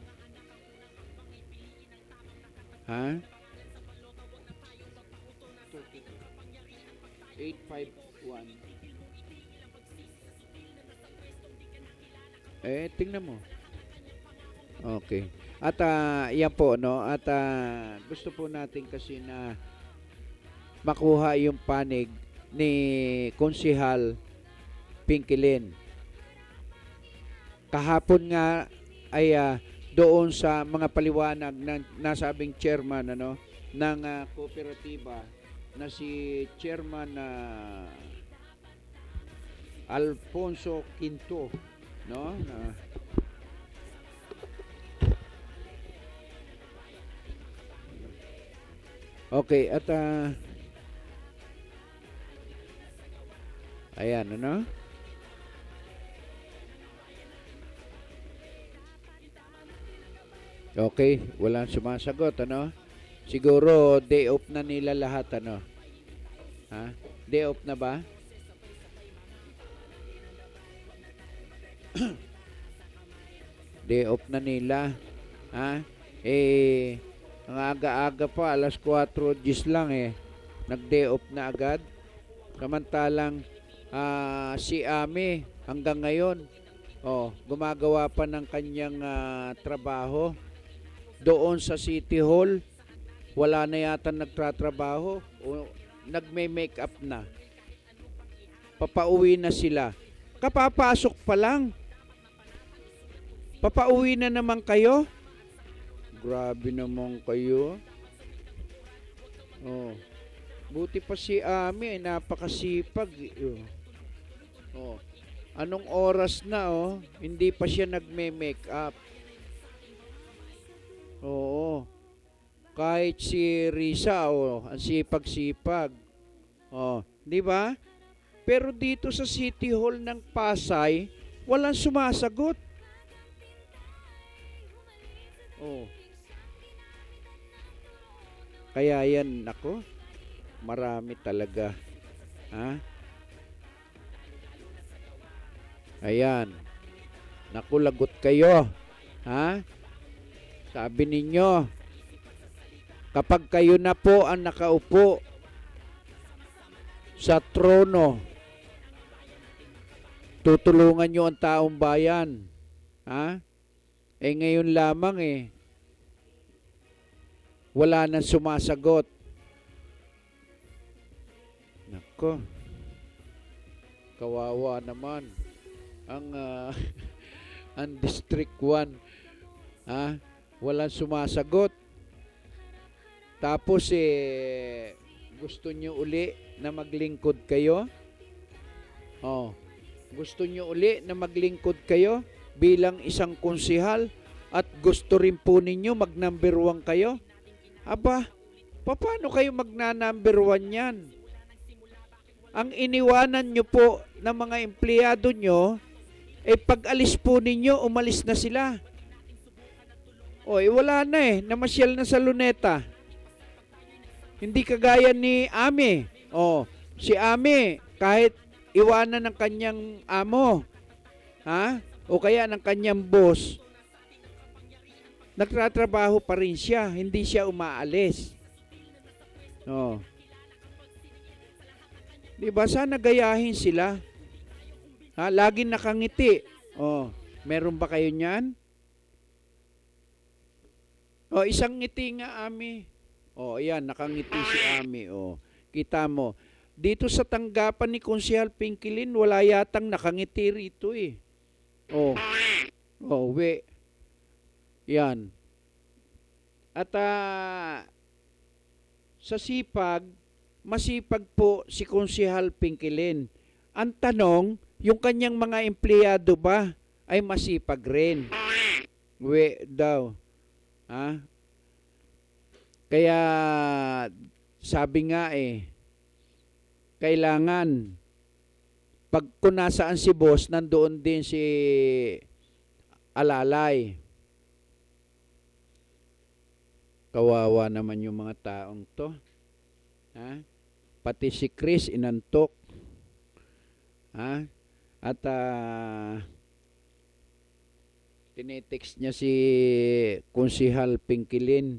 Ha? eight five one. Eh, tingnan mo. Okay. At uh, yan po, no? At uh, gusto po natin kasi na makuha yung panig ni Konsehal Pinky Lynn. Kahapon nga ay uh, doon sa mga paliwanag ng nasabing chairman, ano, ng uh, kooperatiba na si Chairman uh, Alfonso Quinto, no? Na okay, at uh, ayan, ano? Okay, walang sumasagot, ano? Siguro day off na nila lahat, ano? Ha? Day off na ba? Day off na nila. Ha? Eh, ang aga-aga pa, alas kwatro diyos lang eh. Nag-day off na agad. Samantalang uh, si Ami hanggang ngayon, oh, gumagawa pa ng kanyang uh, trabaho doon sa City Hall. Wala na yata nagtratrabaho o nagme-make up na. Papauwi na sila. Kapapasok pa lang. Papauwi na naman kayo. Grabe naman kayo. Oh. Buti pa si Ami, napakasipag. Oh. Anong oras na, oh? Hindi pa siya nagme-make up. Oo. Kahit si Risa, oh, ang sipag-sipag. Oh, di ba? Pero dito sa City Hall ng Pasay, walang sumasagot. Oh. Kaya yan, nako, marami talaga. Ha? Ayan. Naku, lagot kayo. Ha? Sabi ninyo, kapag kayo na po ang nakaupo sa trono, tutulungan nyo ang taong bayan. Ha? Eh ngayon lamang eh, wala nang sumasagot. Nako, kawawa naman ang uh, ang District one. Ha? Walang sumasagot. Tapos eh gusto nyo uli na maglingkod kayo? Oh, gusto nyo uli na maglingkod kayo bilang isang konsehal at gusto rin po ninyo mag number one kayo? Aba, paano kayo magna number one yan? Ang iniwanan nyo po ng mga empleyado nyo, eh pag alis po ninyo, umalis na sila. O, eh wala na eh, namasyal na sa Luneta. Hindi kagaya ni Ami. O, si Ami, kahit iwanan ng kanyang amo, ha? O kaya ng kanyang boss, nagtatrabaho pa rin siya, hindi siya umaalis. O. Diba, sana gayahin sila. Ha? Laging nakangiti. O, meron ba kayo niyan? O, isang ngiti nga, Ami. O, ayan, nakangiti si Ami. O, kita mo. Dito sa tanggapan ni Konsehal Pingkilin, wala yatang nakangiti rito eh. O, o, we. Yan. At uh, sa sipag, masipag po si Konsehal Pingkilin. Ang tanong, yung kanyang mga empleyado ba ay masipag rin? We daw. Ha? Kaya sabi nga eh, kailangan pag kung nasaan si boss, nandoon din si alalay. Kawawa naman yung mga taong to. Ha? Pati si Chris inantok. Ha? At uh, tinetext niya si Konsehal Pingkilin.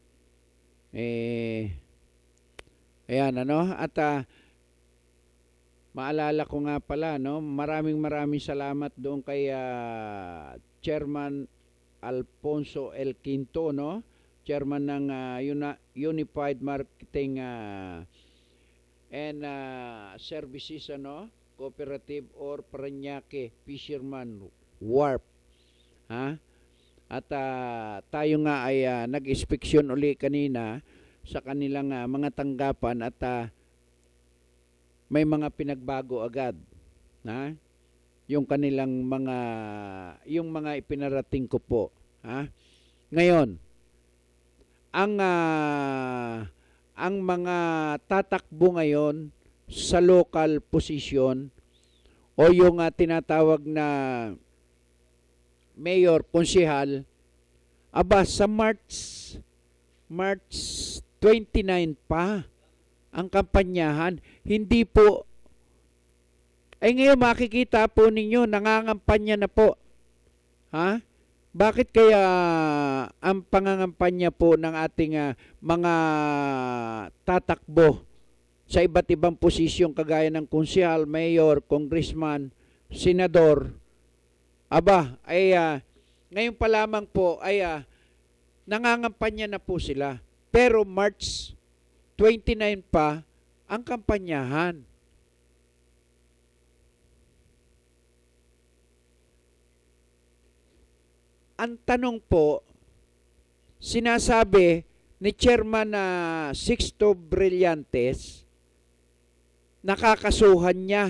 Eh, ayan ano. At uh, maalala ko nga pala, no? Maraming maraming salamat doon kay uh, Chairman Alfonso L. Quinto, no? Chairman ng uh, Uni- Unified Marketing uh, and uh, Services, ano? Cooperative or Parañaque Fisherman Wharf. Ha? At uh, tayo nga ay uh, nag-inspeksyon uli kanina sa kanilang uh, mga tanggapan at uh, may mga pinagbago agad. Ha? Yung kanilang mga yung mga ipinarating ko po. Ha? Ngayon, ang uh, ang mga tatakbo ngayon sa local position o yung uh, tinatawag na mayor, konsehal, aba sa March March twenty-nine pa ang kampanyahan. Hindi po ay ngayon makikita po ninyo nangangampanya na po. Ha? Bakit kaya ang pangangampanya po ng ating uh, mga tatakbo sa iba't ibang posisyon kagaya ng konsehal, mayor, congressman, senador, aba, ay uh, ngayon pa lamang po ay uh, nangangampanya na po sila. Pero March twenty-nine pa ang kampanyahan. Ang tanong po, sinasabi ni Chairman na uh, Sixto Brillantes, nakakasuhan niya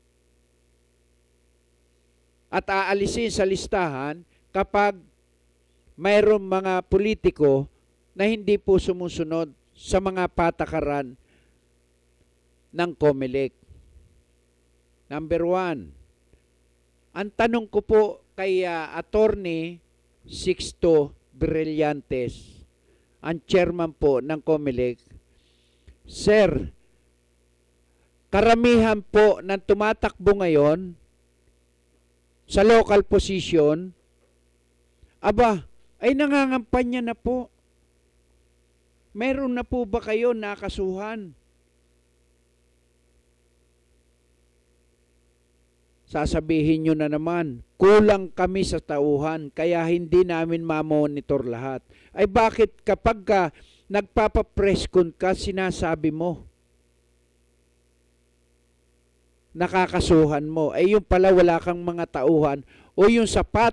at aalisin sa listahan kapag mayroong mga politiko na hindi po sumusunod sa mga patakaran ng COMELEC. Number one, ang tanong ko po kay uh, Attorney Sixto Brillantes, ang chairman po ng COMELEC, Sir, karamihan po ng tumatakbo ngayon sa local position, aba, ay nangangampanya na po. Meron na po ba kayo nakasuhan? Sasabihin nyo na naman, kulang kami sa tauhan, kaya hindi namin mamonitor lahat. Ay bakit kapag ka nagpapapress con ka, sinasabi mo? Nakakasuhan mo. Ay yung pala wala kang mga tauhan o yung sapat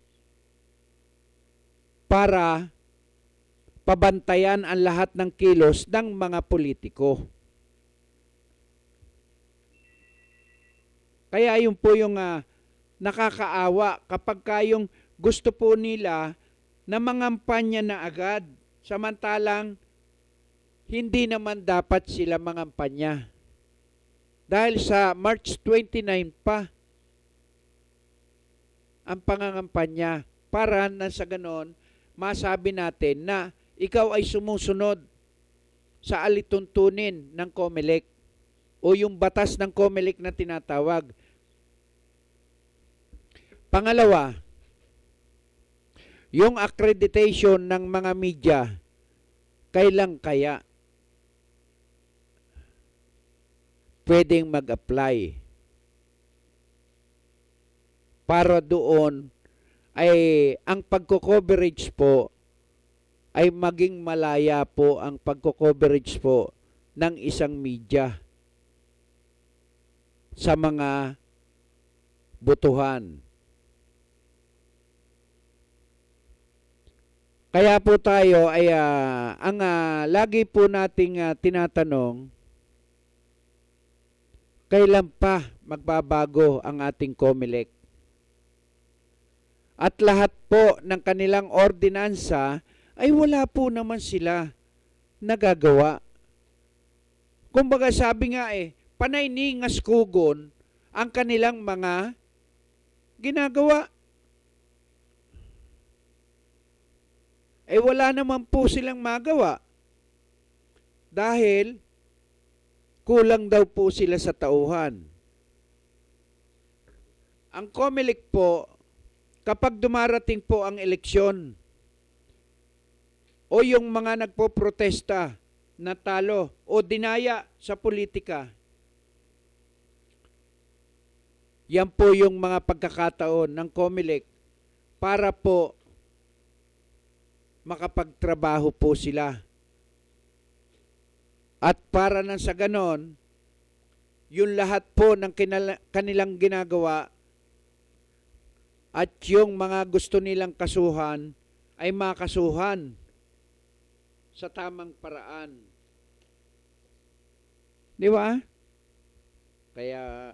para pabantayan ang lahat ng kilos ng mga politiko. Kaya yun po yung uh, nakakaawa kapag kayong gusto po nila na mangampanya na agad. Samantalang hindi naman dapat sila mangampanya. Dahil sa March twenty-nine pa ang pangangampanya para na sa ganon masabi natin na ikaw ay sumusunod sa alituntunin ng COMELEC o yung batas ng COMELEC na tinatawag. Pangalawa, yung accreditation ng mga media, kailan kaya pwedeng mag-apply para doon ay ang pagko-coverage po ay maging malaya po ang pagko-coverage po ng isang media sa mga butuhan. Kaya po tayo ay uh, ang uh, lagi po nating uh, tinatanong, kailan pa magbabago ang ating COMELEC? At lahat po ng kanilang ordinansa ay wala po naman sila nagagawa. Kumbaga sabi nga eh, panay ni ngaskugon ang kanilang mga ginagawa. Eh wala naman po silang magawa dahil kulang daw po sila sa tauhan. Ang COMELEC po, kapag dumarating po ang eleksyon o yung mga nagpo-protesta na talo o dinaya sa politika, yan po yung mga pagkakataon ng COMELEC para po makapagtrabaho po sila. At para nang sa ganon, yung lahat po ng kinala- kanilang ginagawa at yung mga gusto nilang kasuhan ay makasuhan sa tamang paraan. Di ba? Kaya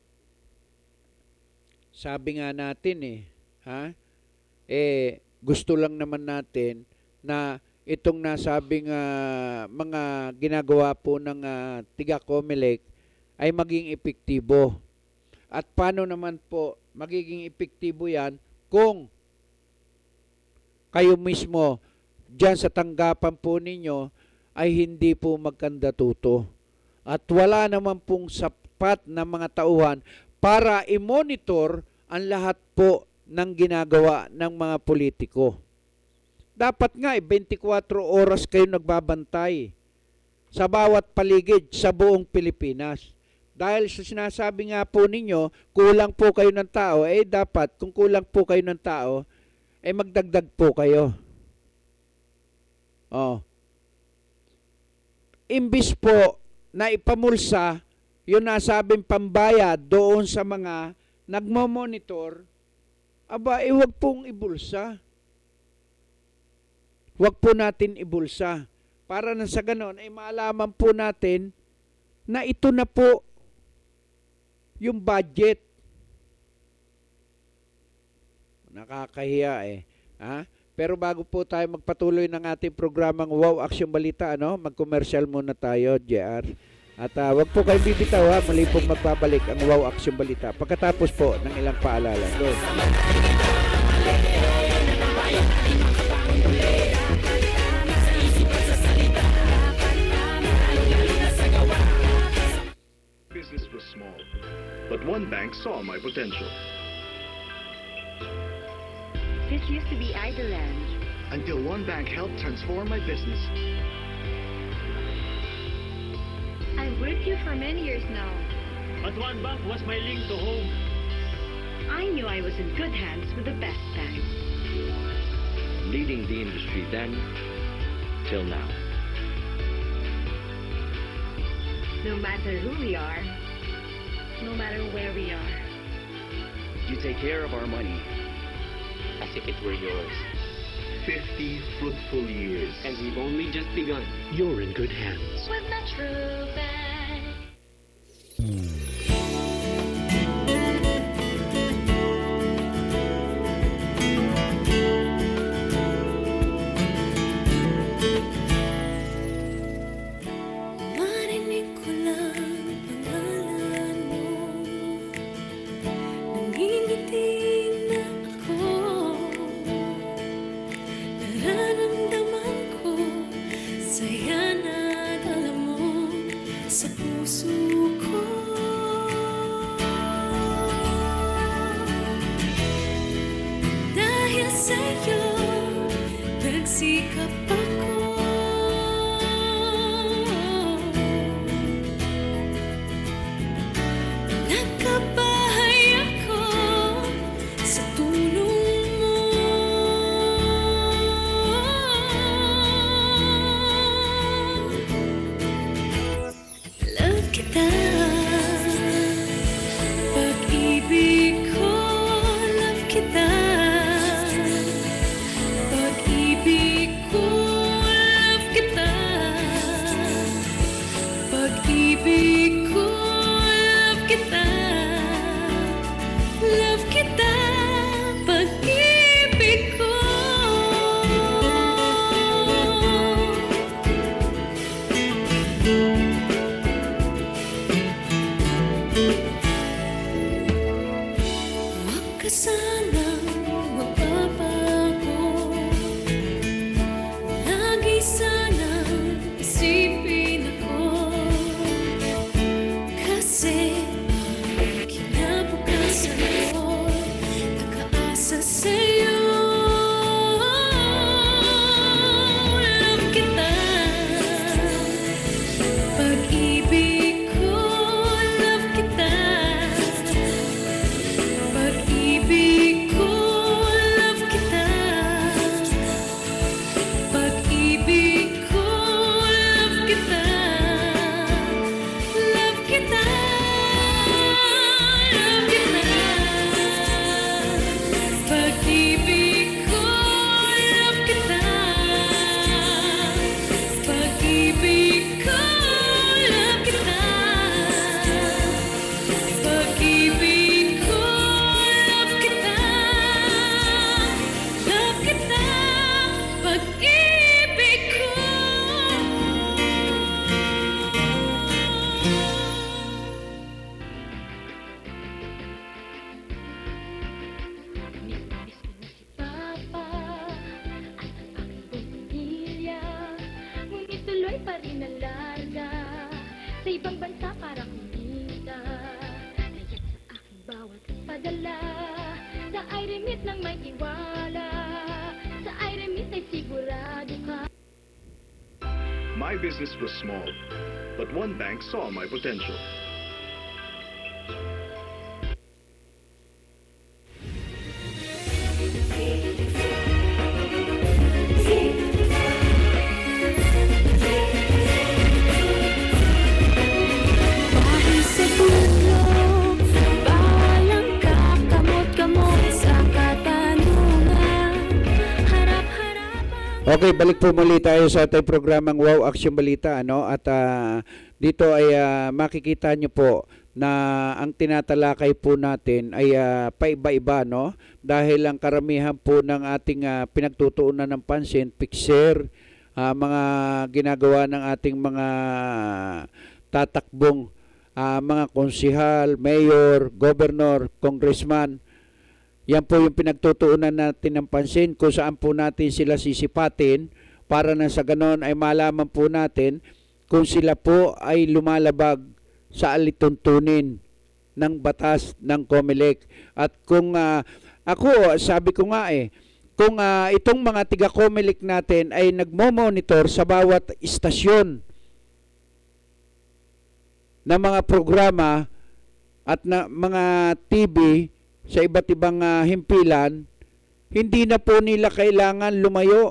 sabi nga natin eh, ha? Eh, gusto lang naman natin na itong nasabing uh, mga ginagawa po ng uh, tiga COMELEC ay maging epektibo. At paano naman po magiging epektibo yan kung kayo mismo dyan sa tanggapan po ninyo ay hindi po magkandatuto. At wala naman pong sapat na mga tauhan para i-monitor ang lahat po ng ginagawa ng mga politiko. Dapat nga, eh, twenty-four oras kayo nagbabantay sa bawat paligid sa buong Pilipinas. Dahil sa sinasabi nga po ninyo, kulang po kayo ng tao, eh dapat, kung kulang po kayo ng tao, eh magdagdag po kayo. Oh. Imbis po na ipamulsa yung nasabing pambayad doon sa mga nagmo-monitor, aba, eh huwag pong ibulsa. Huwag po natin ibulsa. Para na sa ganon, ay maalaman po natin na ito na po yung budget. Nakakahiya eh. Ha? Pero bago po tayo magpatuloy ng ating programang Wow Action Balita, ano? Mag-commercial muna tayo, J R. At uh, wag po kayong bibitaw ha, muli pong magbabalik ang Wow Action Balita pagkatapos po ng ilang paalala. Go. Business was small, but one bank saw my potential. This used to be Idleland. Until one bank helped transform my business. I've worked here for many years now. But one bank was my link to home. I knew I was in good hands with the best bank. Leading the industry then, till now. No matter who we are, no matter where we are. You take care of our money as if it were yours. Fifty fruitful years. And we've only just begun. You're in good hands. With the true bank. Marinig ko lang pangalan mo. Nangingiti na ako. Nararamdaman ko saya na dala mo sa puso ko. Dahil sa'yo nagsikap ako. Nagkabahay ako sa tulong mo. love kita, pag-ibig ko. Huwag ka sanang magbabago, lagi sanang isipin ako, kasi kinabukasan ko nakaasa sa'yo. Love kita, pag-ibig ko. Love kita, pag-ibig ko. Love kita, pag-ibig ko. Love kita, love kita, love kita, pag-ibig ko. Love kita, pag-ibig ko. Love kita, pag-ibig ko. Love kita, love kita, pag-ibig ko. Miss na miss ko na si Papa at ang aking pamilya, ngunit tuloy pa rin ang larga sa ibang bansa para kumita. Kaya't sa aking bawat padala, sa I-remit nang may iwala, sa I-remit ay sigurado ka. My business was small, but one bank saw my potential. Dahil sa dulo, balang kakamot-kamot sa katanungan, harap-harapang Okay, balik po muli tayo sa ating programang Wow Action Balita, ano? At ah, dito ay ah, makikita nyo po na ang tinatalakay po natin ay ah, paiba-iba, no? Dahil ang karamihan po ng ating ah, pinagtutuunan ng pansin, fixer, ah, mga ginagawa ng ating mga tatakbong ah, mga konsihal, mayor, governor, congressman. Yan po yung pinagtutuunan natin ng pansin kung saan po natin sila sisipatin para na sa ganon ay malaman po natin kung sila po ay lumalabag sa alituntunin ng batas ng COMELEC. At kung ah, ako, sabi ko nga eh, kung ah, itong mga tiga-COMELEC natin ay nagmo-monitor sa bawat istasyon na mga programa at na mga T V sa iba't ibang ah, himpilan, hindi na po nila kailangan lumayo.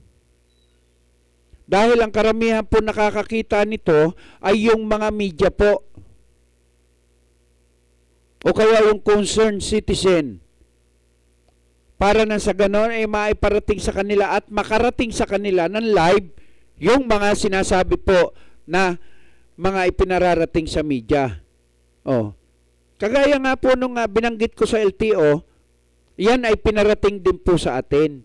Dahil ang karamihan po nakakakita nito ay yung mga media po. O kaya yung concerned citizen. Para na sa ganon ay maiparating sa kanila at makarating sa kanila ng live yung mga sinasabi po na mga ipinararating sa media. Oh. Kagaya nga po nung uh, binanggit ko sa L T O, yan ay pinarating din po sa atin.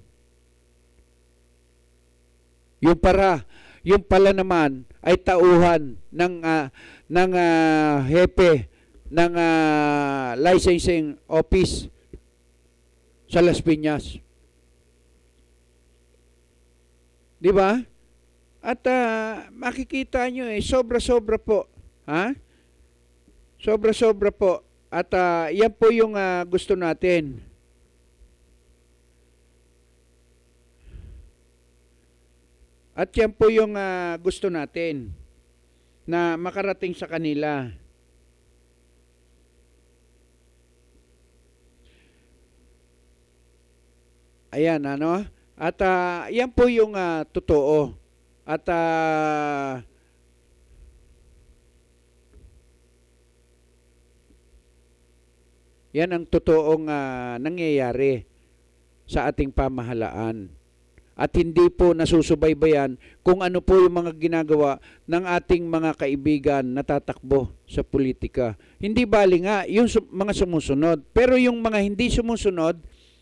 Yung para, yung pala naman ay tauhan ng uh, ng uh, hepe ng uh, licensing office sa Las Piñas. Di ba? At uh, makikita nyo eh, sobra-sobra po. Ha? Sobra-sobra po. At uh, yan po yung uh, gusto natin. At yan po yung uh, gusto natin na makarating sa kanila. Ayan, ano? At uh, yan po yung uh, totoo. At uh, yan ang totoong uh, nangyayari sa ating pamahalaan. at hindi po nasusubaybayan kung ano po yung mga ginagawa ng ating mga kaibigan na tatakbo sa politika. Hindi bali nga yung su- mga sumusunod, pero yung mga hindi sumusunod,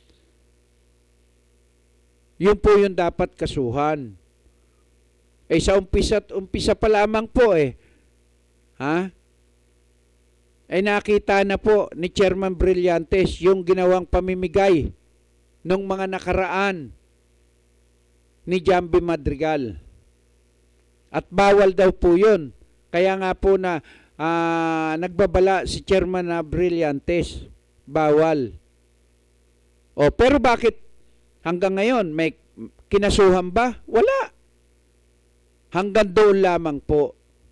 yun po yung dapat kasuhan. Eh sa umpisa, umpisa pa lamang po eh. Ha? Eh nakita na po ni Chairman Brillantes yung ginawang pamimigay ng mga nakaraan ni Jambi Madrigal. At bawal daw po yun. Kaya nga po na uh, nagbabala si Chairman na Brillantes. Bawal. O, pero bakit hanggang ngayon may kinasuhan ba? Wala. Hanggang doon lamang po.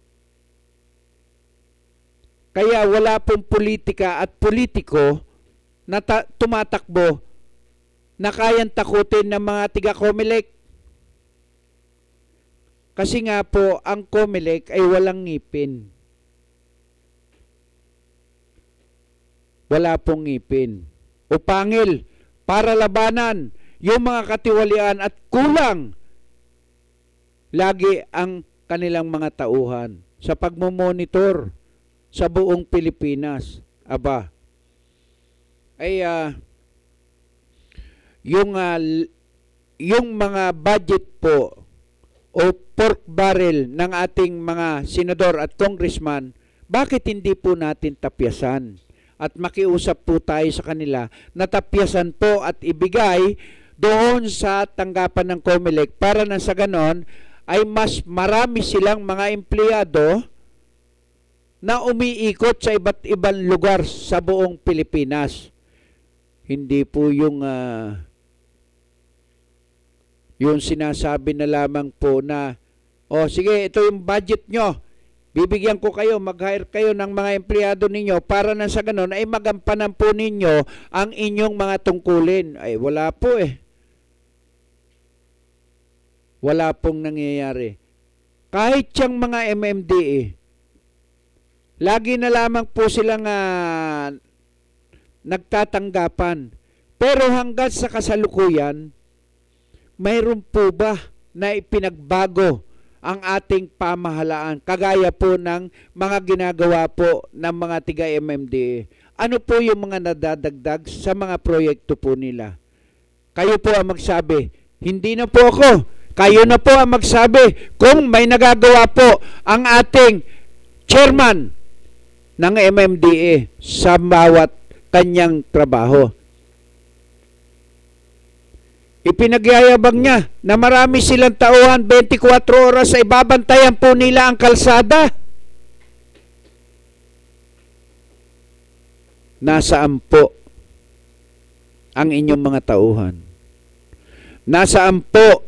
Kaya wala pong politika at politiko na ta- tumatakbo na kayang takutin ng mga tiga-Comelec. Kasi nga po, ang Comelec ay walang ngipin. Wala pong ngipin. Upangil, para labanan yung mga katiwalian at kulang lagi ang kanilang mga tauhan sa pagmomonitor sa buong Pilipinas. Aba, ay uh, yung, uh, yung mga budget po o pork barrel ng ating mga senador at congressman, bakit hindi po natin tapyasan? At makiusap po tayo sa kanila na tapyasan po at ibigay doon sa tanggapan ng Comelec para na sa ganon ay mas marami silang mga empleyado na umiikot sa iba't ibang lugar sa buong Pilipinas. Hindi po yung uh, yung sinasabi na lamang po na, oh sige, ito yung budget nyo. Bibigyan ko kayo, mag-hire kayo ng mga empleyado ninyo para na sa ganun ay magampanan po ninyo ang inyong mga tungkulin. Ay wala po eh. Wala pong nangyayari. Kahit siyang mga M M D A, lagi na lamang po silang uh, nagtatanggapan. Pero hanggang sa kasalukuyan, mayroon po ba na ipinagbago ang ating pamahalaan? Kagaya po ng mga ginagawa po ng mga tiga-M M D A. Ano po yung mga nadadagdag sa mga proyekto po nila? Kayo po ang magsabi. Hindi na po ako. Kayo na po ang magsabi kung may nagagawa po ang ating chairman ng M M D A sa bawat kanyang trabaho. Ipinagyayabang niya na marami silang tauhan, twenty-four oras ay babantayan po nila ang kalsada. Nasaan po ang inyong mga tauhan? Nasaan po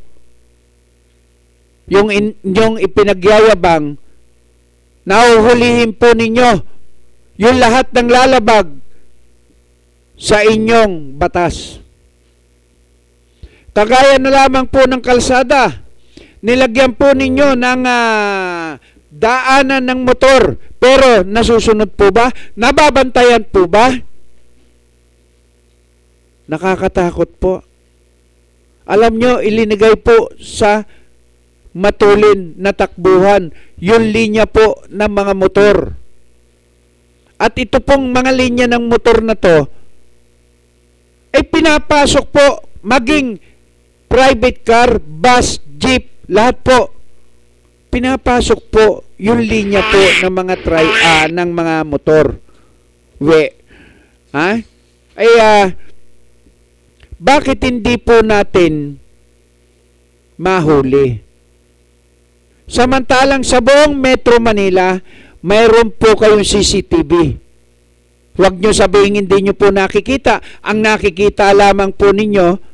yung inyong ipinagyayabang na uhulihin po ninyo yung lahat ng lalabag sa inyong batas? Kagaya na lamang po ng kalsada, nilagyan po ninyo ng uh, daanan ng motor, pero nasusunod po ba? Nababantayan po ba? Nakakatakot po. Alam nyo, ilinigay po sa matulin na takbuhan yung linya po ng mga motor. At ito pong mga linya ng motor na to ay pinapasok po maging private car, bus, jeep, lahat po. Pinapasok po yung linya po ng mga tri ah, ng mga motor. We. Ha? Ay ah, bakit hindi po natin mahuli? Samantalang sa buong Metro Manila, mayroon po kayong C C T V. Huwag nyo sabihin hindi nyo po nakikita. Ang nakikita lamang po ninyo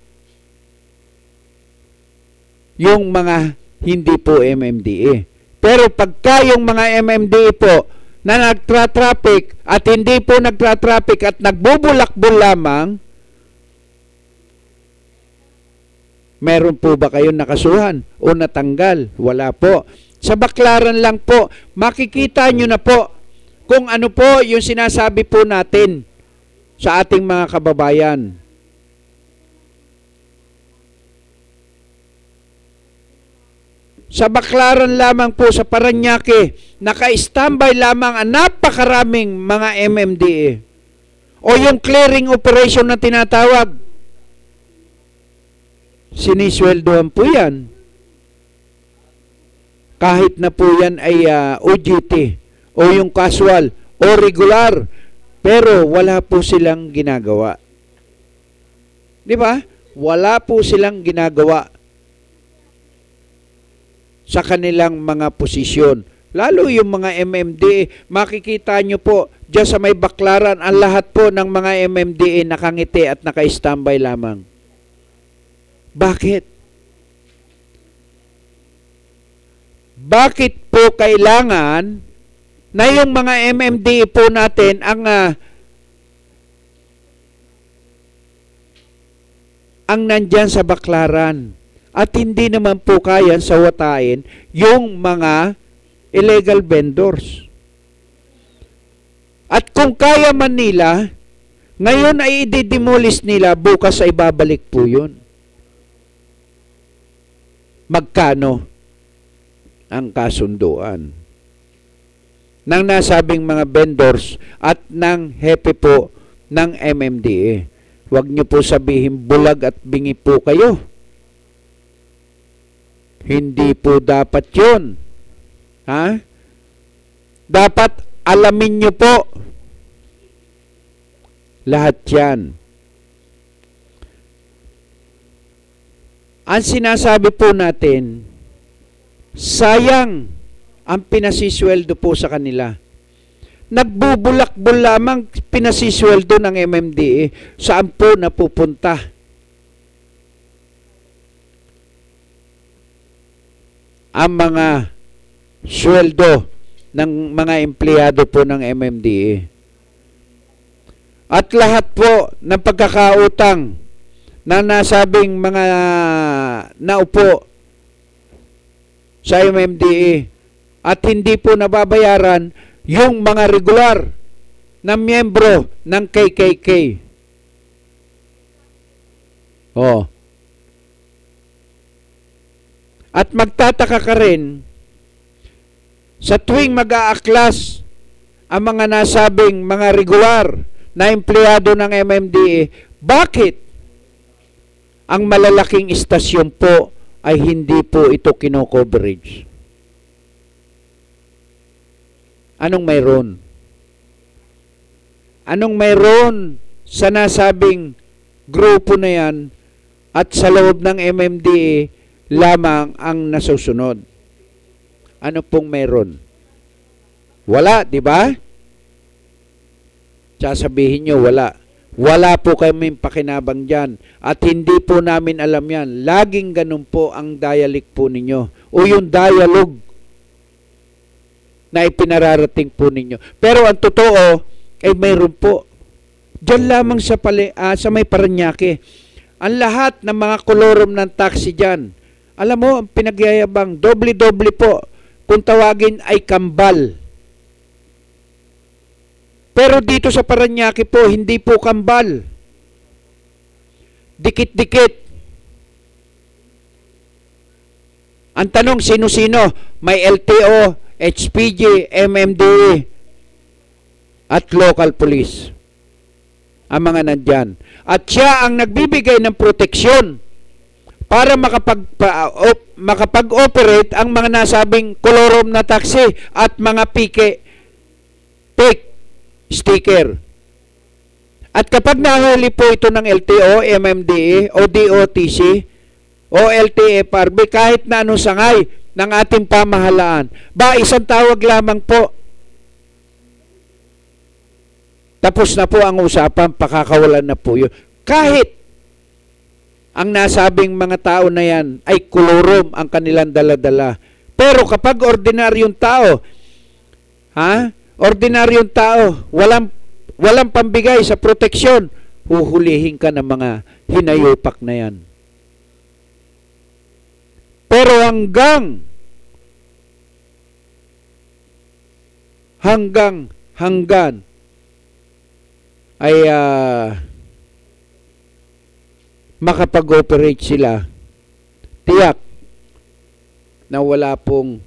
yung mga hindi po M M D A. Pero pagka yung mga M M D A po na nagtra-traffic at hindi po nagtra-traffic at nagbubulakbol lamang, meron po ba kayong nakasuhan o natanggal? Wala po. Sa baklaran lang po, makikita nyo na po kung ano po yung sinasabi po natin sa ating mga kababayan. sa Baclaran lamang po sa Parañaque, naka-standby lamang ang napakaraming mga M M D A. O yung clearing operation na tinatawag, sinisweldohan po yan. Kahit na po yan ay uh, O G T o yung casual o regular, pero wala po silang ginagawa. Di ba? Wala po silang ginagawa sa kanilang mga posisyon. Lalo yung mga M M D A, makikita nyo po, dyan sa may Baclaran, ang lahat po ng mga M M D A nakangiti at naka-standby lamang. Bakit? Bakit po kailangan na yung mga M M D A po natin ang uh, ang nandyan sa Baclaran at hindi naman po kaya sawatain yung mga illegal vendors. At kung kaya man nila, ngayon ay i-demolish nila, bukas ay babalik po yun. Magkano ang kasunduan ng nasabing mga vendors at ng hepe po ng M M D A? Huwag niyo po sabihin bulag at bingi po kayo. Hindi po dapat yun. Ha? Dapat alamin niyo po lahat yan. Ang sinasabi po natin, sayang ang pinasisweldo po sa kanila. Nagbubulakbol lamang pinasisweldo ng M M D A. Saan po napupunta? Ang mga sweldo ng mga empleyado po ng M M D A. At lahat po ng pagkakautang na nasabing mga naupo sa M M D A at hindi po nababayaran yung mga regular na miyembro ng K K K. Oh. At magtataka ka rin, sa tuwing mag-aaklas ang mga nasabing mga regular na empleyado ng M M D A, bakit ang malalaking istasyon po ay hindi po ito kino-coverage? Anong mayroon? Anong mayroon sa nasabing grupo na yan at sa loob ng M M D A lamang ang nasusunod? Ano pong mayroon? Wala, di ba? Sasabihin nyo, wala. Wala po kaming pakinabang dyan. At hindi po namin alam yan. Laging ganun po ang dialect po ninyo. O yung dialogue na ipinararating po ninyo. Pero ang totoo, ay mayroon po. Diyan lamang sa, pali, uh, sa may Parañaque. Ang lahat ng mga kolorom ng taxi dyan. Alam mo, ang pinagyayabang, doble-doble po. Kung tawagin ay kambal. Pero dito sa Parañaque po, hindi po kambal. Dikit-dikit. Ang tanong, sino-sino? May L T O, H P G, M M D A, at local police. Ang mga nandyan. At siya ang nagbibigay ng proteksyon para makapag, op, makapag-operate ang mga nasabing kolorom na taxi at mga pike, pick, sticker. At kapag nahuli po ito ng L T O, M M D A, o D O T C, o L T F R B, kahit na anong sangay ng ating pamahalaan, ba isang tawag lamang po. Tapos na po ang usapan, pakakawalan na po yun. Kahit ang nasabing mga tao na yan ay kolorom ang kanilang daladala. Pero kapag ordinaryong tao, ha? Ordinaryong tao, walang, walang pambigay sa proteksyon, huhulihin ka ng mga hinayupak na yan. Pero hanggang, hanggang, hanggan, ay uh, makapag-operate sila, tiyak, na wala pong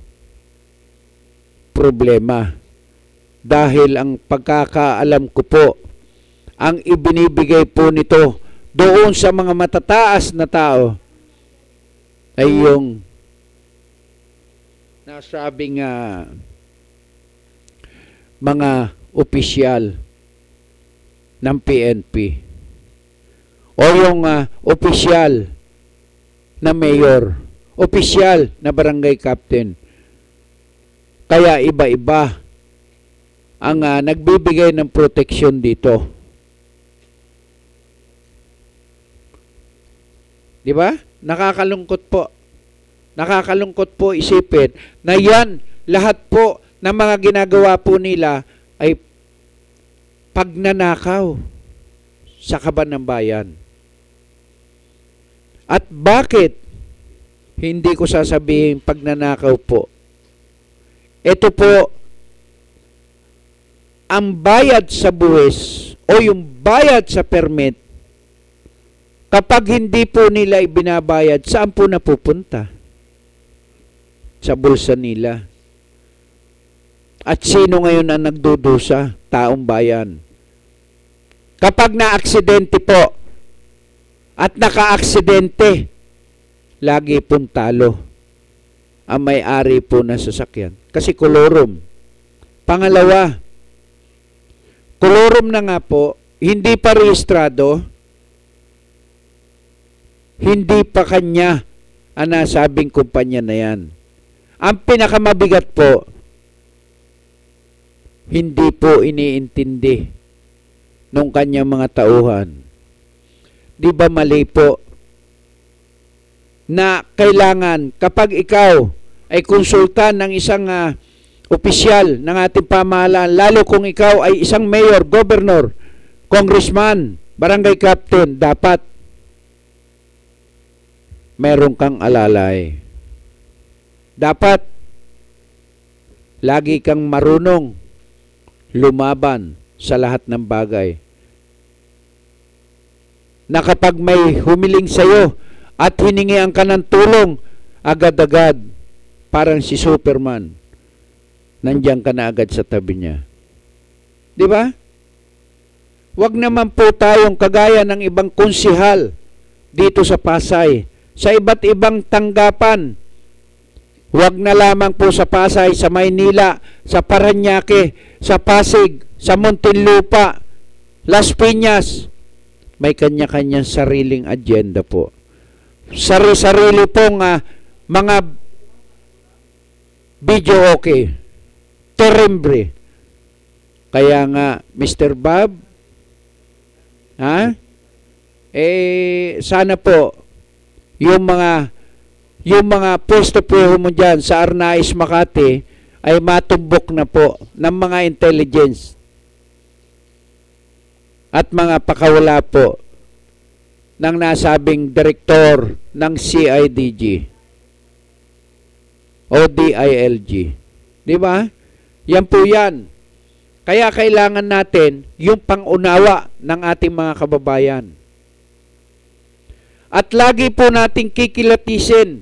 problema. Dahil ang pagkakaalam ko po, ang ibinibigay po nito doon sa mga matataas na tao ay yung nasabing uh, mga opisyal ng P N P o yung uh, opisyal na mayor, opisyal na barangay captain. Kaya iba-iba ang uh, nagbibigay ng proteksyon dito. Di ba? Nakakalungkot po. Nakakalungkot po isipin na yan, lahat po ng mga ginagawa po nila ay pagnanakaw sa kaban ng bayan. At bakit hindi ko sasabihin pagnanakaw po? Ito po, ang bayad sa buwis o yung bayad sa permit, kapag hindi po nila ibinabayad, saan po napupunta? Sa bulsa nila. At sino ngayon ang nagdudusa? Taong bayan. Kapag na-aksidente po at naka-aksidente, lagi pong talo ang may-ari po ng sasakyan. Kasi kolorum. Pangalawa, kolorum na nga po, hindi pa rehistrado, hindi pa kanya ang nasabing kumpanya na yan. Ang pinakamabigat po, hindi po iniintindi nung kanyang mga tauhan. Di ba mali po na kailangan kapag ikaw ay konsultan ng isang uh, opisyal ng ating pamahalaan, lalo kung ikaw ay isang mayor, governor, congressman, barangay captain, dapat meron kang alalay. Dapat lagi kang marunong lumaban sa lahat ng bagay. Na kapag may humiling sa'yo at hiningian ka ng tulong, agad-agad, parang si Superman, nandiyan ka na agad sa tabi niya. Di ba? Huwag naman po tayong kagaya ng ibang konsihal dito sa Pasay, sa iba't ibang tanggapan. Huwag na lamang po sa Pasay, sa Maynila, sa Parañaque, sa Pasig, sa Muntinlupa, Las Piñas. May kanya-kanyang sariling agenda po. Sari-sarili pong uh, mga video okay. Terembre. Kaya nga, Mister Bob, ha? Eh, sana po, yung mga yung mga pwesto-pweho mo dyan sa Arnaiz, Makati ay matumbok na po ng mga intelligence at mga pakawala po ng nasabing direktor ng C I D G o D I L G. Di ba? Yan po yan. Kaya kailangan natin yung pangunawa ng ating mga kababayan. At lagi po nating kikilatisin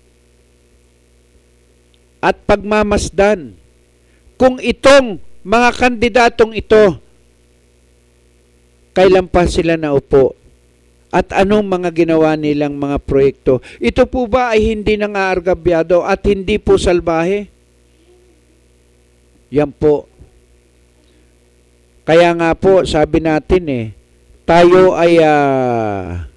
at pagmamasdan kung itong mga kandidatong ito, kailan pa sila naupo at anong mga ginawa nilang mga proyekto. Ito po ba ay hindi nangaargabyado at hindi po salbahe? Yan po. Kaya nga po, sabi natin eh, tayo ay uh,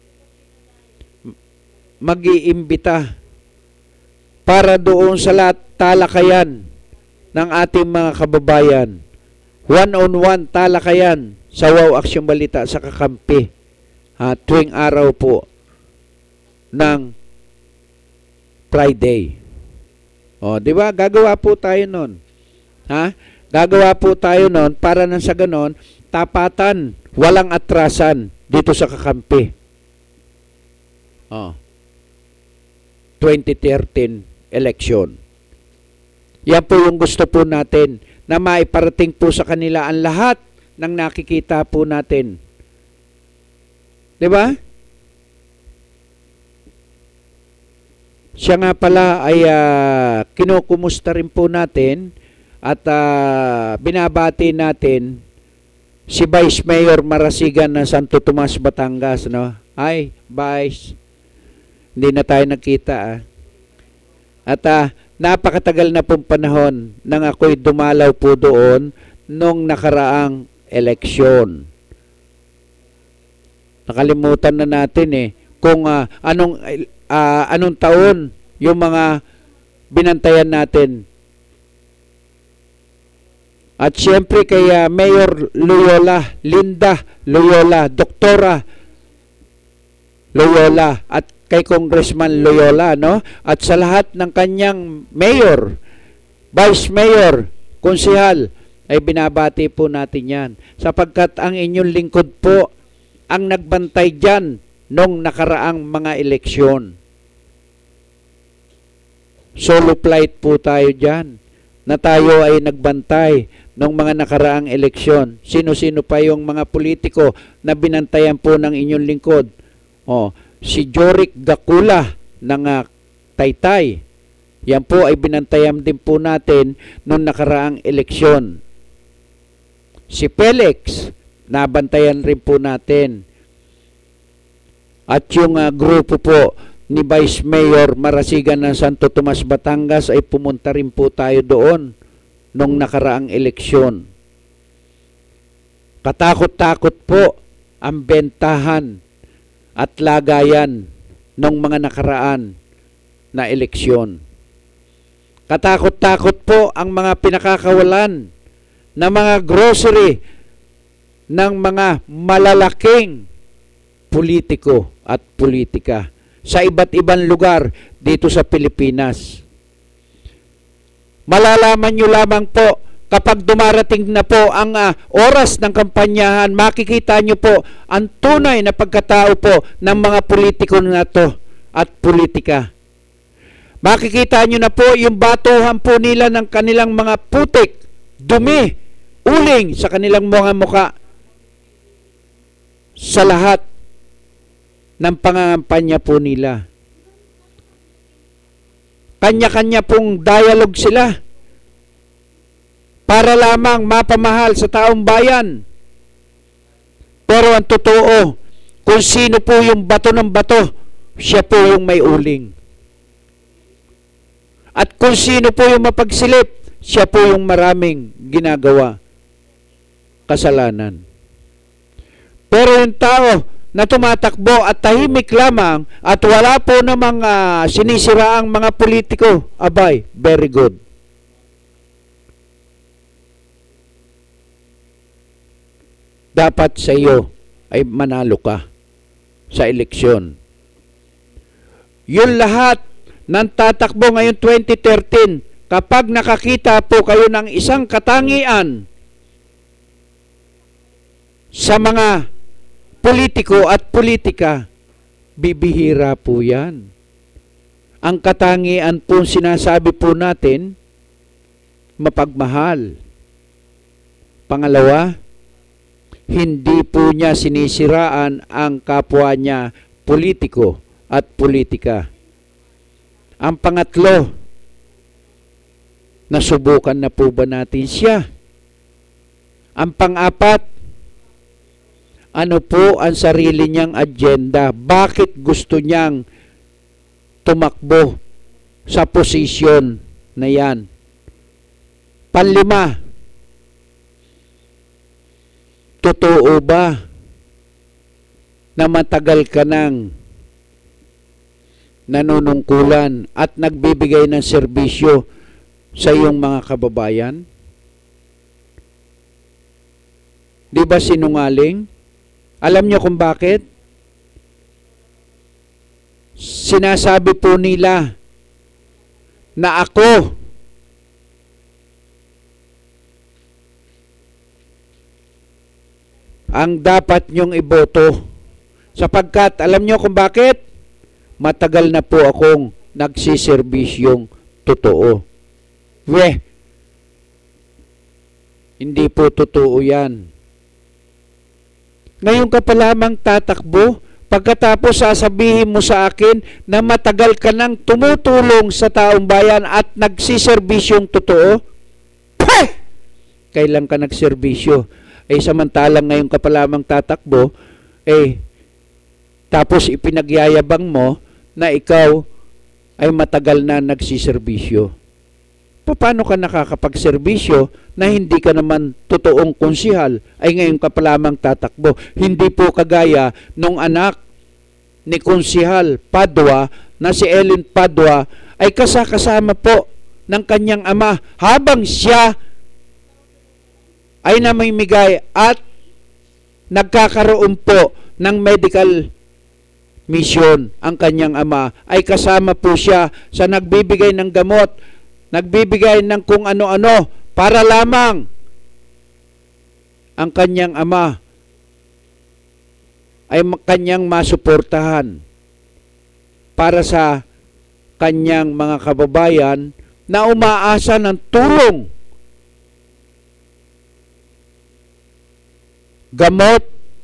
mag-iimbita para doon sa lahat talakayan ng ating mga kababayan. One-on-one talakayan sa Wow Action Balita sa kakampi. Ha, tuwing araw po ng Friday. O, di ba? Gagawa po tayo nun. Ha? Gagawa po tayo nun para nang sa ganon, tapatan, walang atrasan dito sa kakampi. O. twenty thirteen election. Yan po yung gusto po natin na maiparating po sa kanila ang lahat ng nakikita po natin. Diba? Siya nga pala ay uh, kinukumusta rin po natin at uh, binabati natin si Vice Mayor Marasigan ng Santo Tomas, Batangas. No? Hi, Vice. Hindi na tayo nakita. Ah. At uh, napakatagal na pong panahon nang ako'y dumalaw po doon nung nakaraang eleksyon. Nakalimutan na natin eh kung uh, anong uh, anong taon yung mga binantayan natin. At siyempre kay uh, Mayor Loyola, Linda Loyola, Doktora Loyola at kay Congressman Loyola, no? At sa lahat ng kanyang mayor, vice mayor, konsehal, ay binabati po natin yan. Sapagkat ang inyong lingkod po ang nagbantay dyan nung nakaraang mga eleksyon. Solo flight po tayo dyan na tayo ay nagbantay nung mga nakaraang eleksyon. Sino-sino pa yung mga politiko na binantayan po ng inyong lingkod? Oh, si Jorik Gakula ng uh, Taytay. Yan po ay binantayan din po natin nung nakaraang eleksyon. Si Felix, nabantayan rin po natin. At yung uh, grupo po ni Vice Mayor Marasigan ng Santo Tomas, Batangas ay pumunta rin po tayo doon nung nakaraang eleksyon. Katakot-takot po ang bentahan at lagayan ng mga nakaraan na eleksyon. Katakot-takot po ang mga pinakakawalan na mga grocery ng mga malalaking politiko at politika sa iba't ibang lugar dito sa Pilipinas. Malalaman nyo lamang po kapag dumarating na po ang uh, oras ng kampanyahan, makikita nyo po ang tunay na pagkatao po ng mga politiko na to at politika. Makikita nyo na po yung batuhan po nila ng kanilang mga putik, dumi, uling sa kanilang mga muka sa lahat ng pangangampanya po nila. Kanya-kanya pong dialogue sila para lamang mapamahal sa taong bayan. Pero ang totoo, kung sino po yung bato ng bato, siya po yung may uling. At kung sino po yung mapagsilip, siya po yung maraming ginagawa kasalanan. Pero yung tao na tumatakbo at tahimik lamang at wala po namang uh, sinisiraang mga politiko, abay, very good. Dapat sa iyo ay manalo ka sa eleksyon. Yung lahat ng tatakbo ngayon twenty thirteen, kapag nakakita po kayo ng isang katangian sa mga politiko at politika, bibihira po yan. Ang katangian po sinasabi po natin, mapagmahal. Pangalawa, hindi po niya sinisiraan ang kapwa niya politiko at politika. Ang pangatlo, nasubukan na po ba natin siya? Ang pang-apat, ano po ang sarili niyang agenda? Bakit gusto niyang tumakbo sa posisyon na yan? Panlima, totoo ba na matagal ka nang nanunungkulan at nagbibigay ng serbisyo sa iyong mga kababayan? Di ba sinungaling? Alam niyo kung bakit? Sinasabi po nila na ako ang dapat niyong iboto. Sapagkat, alam niyo kung bakit? Matagal na po akong nagsiserbisyong totoo. Weh, hindi po totoo yan. Ngayon ka pa lamang tatakbo, pagkatapos sasabihin mo sa akin na matagal ka nang tumutulong sa taong bayan at nagsiserbisyong totoo? Pah! Kailan ka nagserbisyo? Eh samantalang ngayon ka pa lamang tatakbo, eh tapos ipinagyayabang mo na ikaw ay matagal na nagsiservisyo. Paano ka nakakapagserbisyo na hindi ka naman totoong konsihal ay ngayon ka pa lamang tatakbo? Hindi po kagaya nung anak ni konsihal Padua na si Ellen Padua ay kasakasama po ng kanyang ama habang siya ay namimigay at nagkakaroon po ng medical mission. Ang kanyang ama ay kasama po siya sa nagbibigay ng gamot, nagbibigay ng kung ano-ano para lamang ang kanyang ama ay kanyang masuportahan para sa kanyang mga kababayan na umaasa ng tulong, gamot,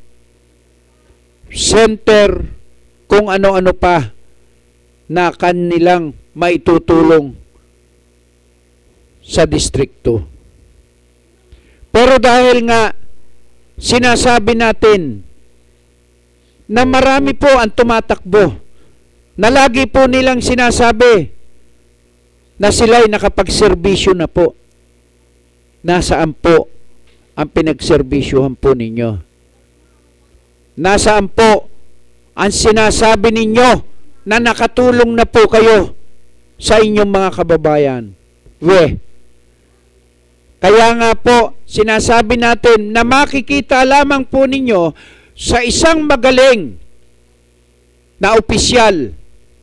center, kung ano-ano pa na kanilang maitutulong sa distrikto. Pero dahil nga sinasabi natin na marami po ang tumatakbo, na lagi po nilang sinasabi na sila'y nakapagserbisyo na po, nasaan po ang pinagserbisyuhan po ninyo? Nasaan po ang sinasabi ninyo na nakatulong na po kayo sa inyong mga kababayan? We, kaya nga po sinasabi natin na makikita lamang po ninyo sa isang magaling na opisyal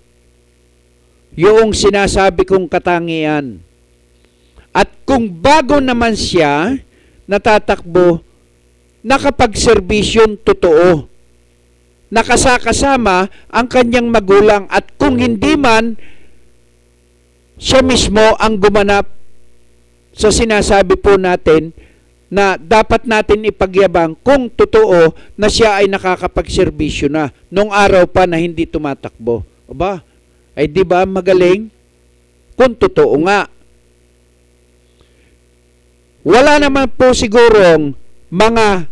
yung sinasabi kong katangian. At kung bago naman siya natatakbo, nakapagserbisyon totoo, nakasakasama ang kanyang magulang, at kung hindi man siya mismo ang gumanap sa sinasabi po natin na dapat natin ipagyabang kung totoo na siya ay nakakapagserbisyo na nung araw pa na hindi tumatakbo. Aba, ay di ba magaling? Kung totoo nga. Wala naman po sigurong mga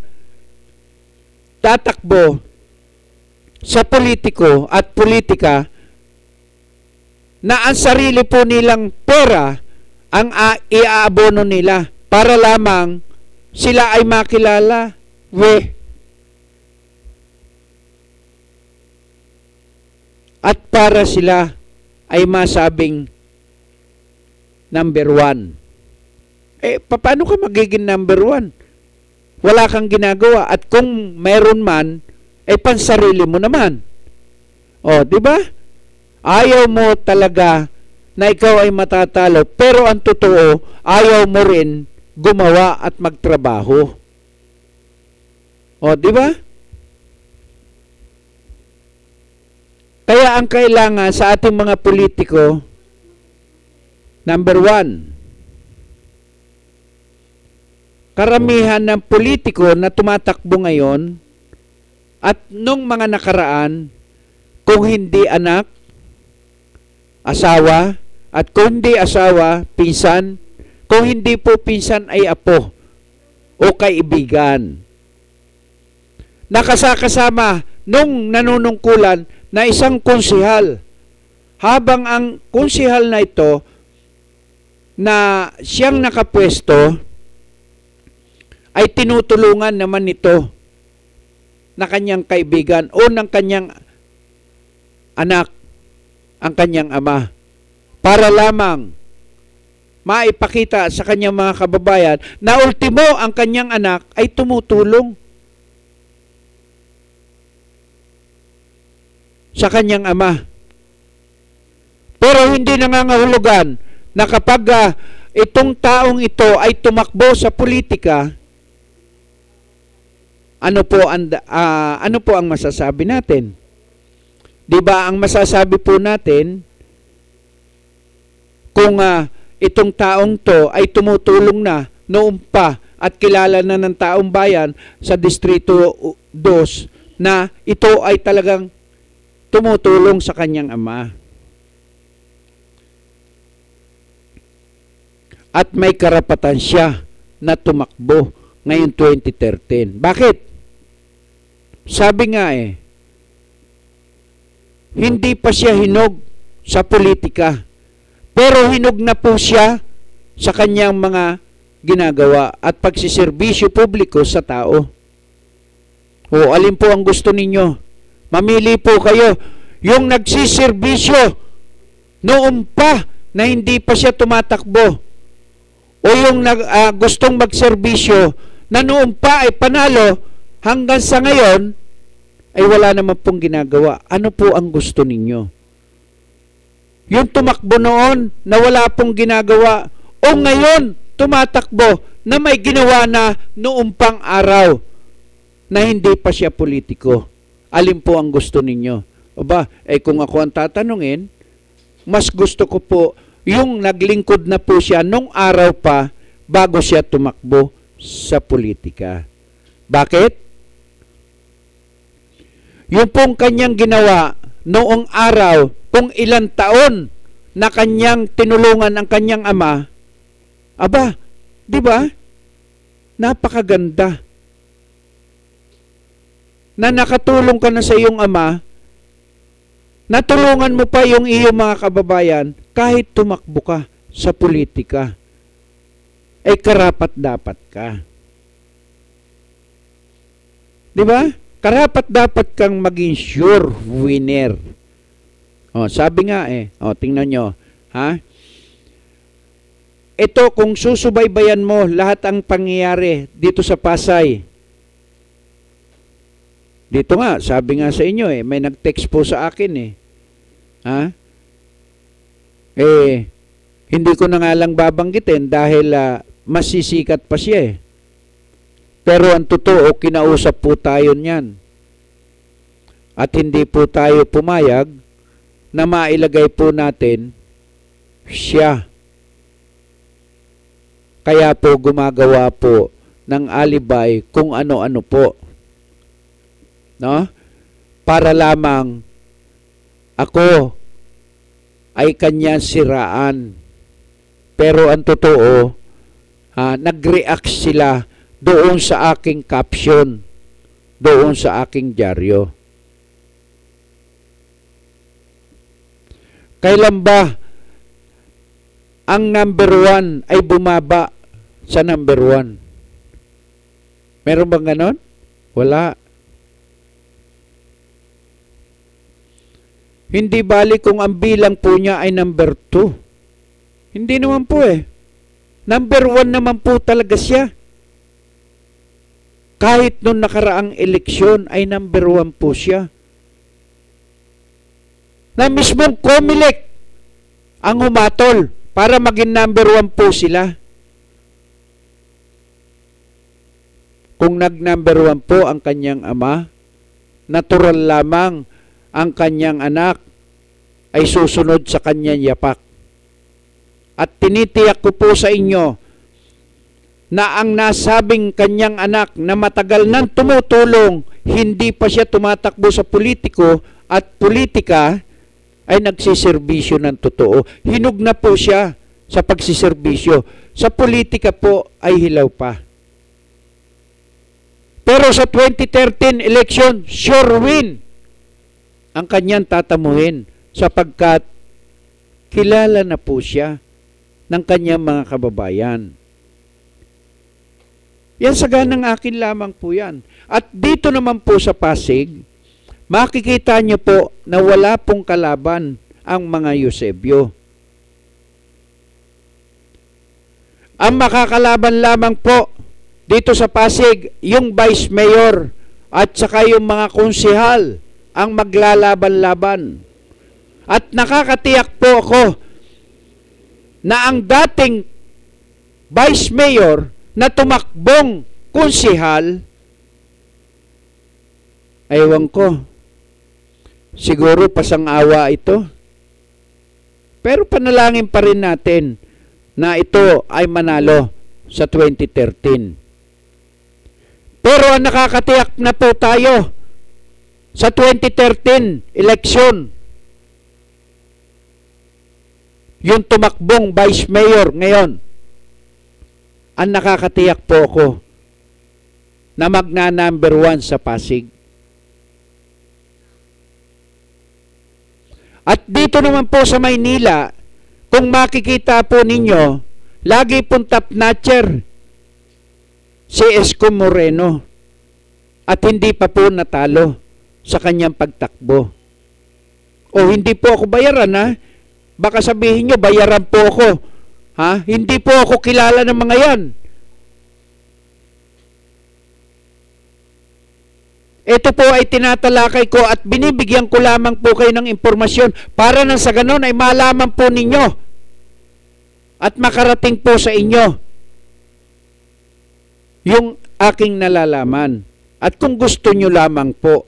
tatakbo sa politiko at politika na ang sarili po nilang pera ang iaabono nila para lamang sila ay makilala. We. At para sila ay masabing number one. Eh, paano ka magiging number one? Wala kang ginagawa. At kung mayroon man, eh, pansarili mo naman. O, di ba? Ayaw mo talaga na ikaw ay matatalo. Pero ang totoo, ayaw mo rin gumawa at magtrabaho. O, di ba? Kaya ang kailangan sa ating mga politiko, number one, karamihan ng politiko na tumatakbo ngayon at nung mga nakaraan, kung hindi anak, asawa, at kung hindi asawa, pinsan, kung hindi po pinsan ay apo o kaibigan. Nakasakasama nung nanunungkulan na isang konsihal, habang ang konsihal na ito na siyang nakapwesto ay tinutulungan naman nito na kanyang kaibigan o ng kanyang anak, ang kanyang ama, para lamang maipakita sa kanyang mga kababayan na ultimo ang kanyang anak ay tumutulong sa kanyang ama. Pero hindi nangangahulugan na kapag uh, itong taong ito ay tumakbo sa politika, ano po ang uh, ano po ang masasabi natin? 'Di ba ang masasabi po natin kung uh, itong taong to ay tumutulong na noon pa at kilala na ng taong bayan sa Distrito two na ito ay talagang tumutulong sa kanyang ama. At may karapatan siya na tumakbo ngayong twenty thirteen. Bakit? Sabi nga eh, hindi pa siya hinog sa politika. Pero hinog na po siya sa kanyang mga ginagawa at pagsiservisyo publiko sa tao. O alin po ang gusto ninyo? Mamili po kayo. Yung nagsiservisyo noon pa na hindi pa siya tumatakbo. O yung nag, uh, gustong magserbisyo na noon pa ay panalo hanggang sa ngayon ay wala naman pong ginagawa. Ano po ang gusto ninyo? Yung tumakbo noon na wala pong ginagawa o ngayon tumatakbo na may ginawa na noong pang araw na hindi pa siya politiko. Alin po ang gusto ninyo? O ba, eh kung ako ang tatanungin, mas gusto ko po yung naglingkod na po siya nung araw pa bago siya tumakbo sa politika. Bakit? Yung pong kanyang ginawa noong araw, kung ilang taon na kanyang tinulungan ang kanyang ama, aba, di ba? Napakaganda. Na nakatulong ka na sa iyong ama, natulungan mo pa yung iyong mga kababayan kahit tumakbo ka sa politika. Ay karapat dapat ka. Di ba? Karapat dapat kang maging sure winner. O, sabi nga eh, o, tingnan nyo, ha? Ito, kung susubaybayan mo lahat ang pangyayari dito sa Pasay, dito nga, sabi nga sa inyo eh, may nag-text po sa akin eh, ha? Eh, hindi ko na nga lang babanggitin dahil uh, masisikat pa siya eh. Pero ang totoo, kinausap po tayo niyan. At hindi po tayo pumayag na mailagay po natin siya. Kaya po gumagawa po ng alibay kung ano-ano po. No? Para lamang ako ay kanyang siraan. Pero ang totoo, ha, nag-react sila doon sa aking caption, doon sa aking dyaryo. Kailan ba ang number one ay bumaba sa number one? Meron bang ganon? Wala. Hindi bali kung ang bilang po niya ay number two. Hindi naman po eh. Number one naman po talaga siya. Kahit nung nakaraang eleksyon ay number one po siya. Na mismong Comelec ang humatol para maging number one po sila. Kung nag-number one po ang kanyang ama, natural lamang ang kanyang anak ay susunod sa kanyang yapak. At tinitiyak ko po sa inyo na ang nasabing kanyang anak na matagal nang tumutulong, hindi pa siya tumatakbo sa politiko at politika, ay nagsiservisyo ng totoo. Hinog na po siya sa pagsiservisyo. Sa politika po ay hilaw pa. Pero sa twenty thirteen election, sure win ang kanyang tatamuhin sapagkat kilala na po siya ng kanyang mga kababayan. Yan saganang akin lamang po yan. At dito naman po sa Pasig, makikita niyo po na wala pong kalaban ang mga Eusebio. Ang makakalaban lamang po dito sa Pasig, yung Vice Mayor at saka yung mga konsehal ang maglalaban-laban. At nakakatiyak po ako na ang dating Vice Mayor na tumakbong konsehal, ewan ko, siguro pasang-awa ito. Pero panalangin pa rin natin na ito ay manalo sa twenty thirteen. Pero ang nakakatiyak na po tayo sa twenty thirteen election. Yung tumakbong vice mayor ngayon, ang nakakatiyak po ako na magna number one sa Pasig. At dito naman po sa Maynila, kung makikita po ninyo, lagi pong top notcher si Isko Moreno at hindi pa po natalo sa kanyang pagtakbo. O hindi po ako bayaran, ha? Baka sabihin nyo, bayaran po ako. Ha? Hindi po ako kilala ng mga yan. Ito po ay tinatalakay ko at binibigyan ko lamang po kayo ng impormasyon para nang sa ganon ay malaman po ninyo at makarating po sa inyo yung aking nalalaman. At kung gusto nyo lamang po.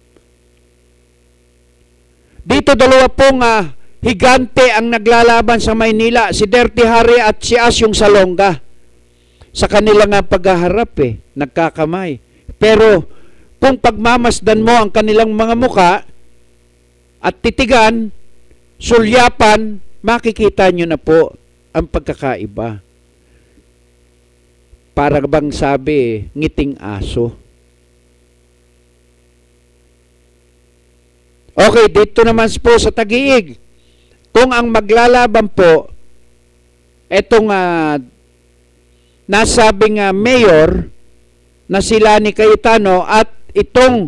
Dito dalawa pong uh, higante ang naglalaban sa Maynila, si Dirty Harry at si Asyong Salonga. Sa kanila nga paghaharap eh, nagkakamay. Pero kung pagmamasdan mo ang kanilang mga muka at titigan, sulyapan, makikita nyo na po ang pagkakaiba. Para bang sabi, ngiting aso. Okay, dito naman po sa Taguig. Kung ang maglalaban po, etong uh, nasabing uh, mayor na sila ni Cayetano at itong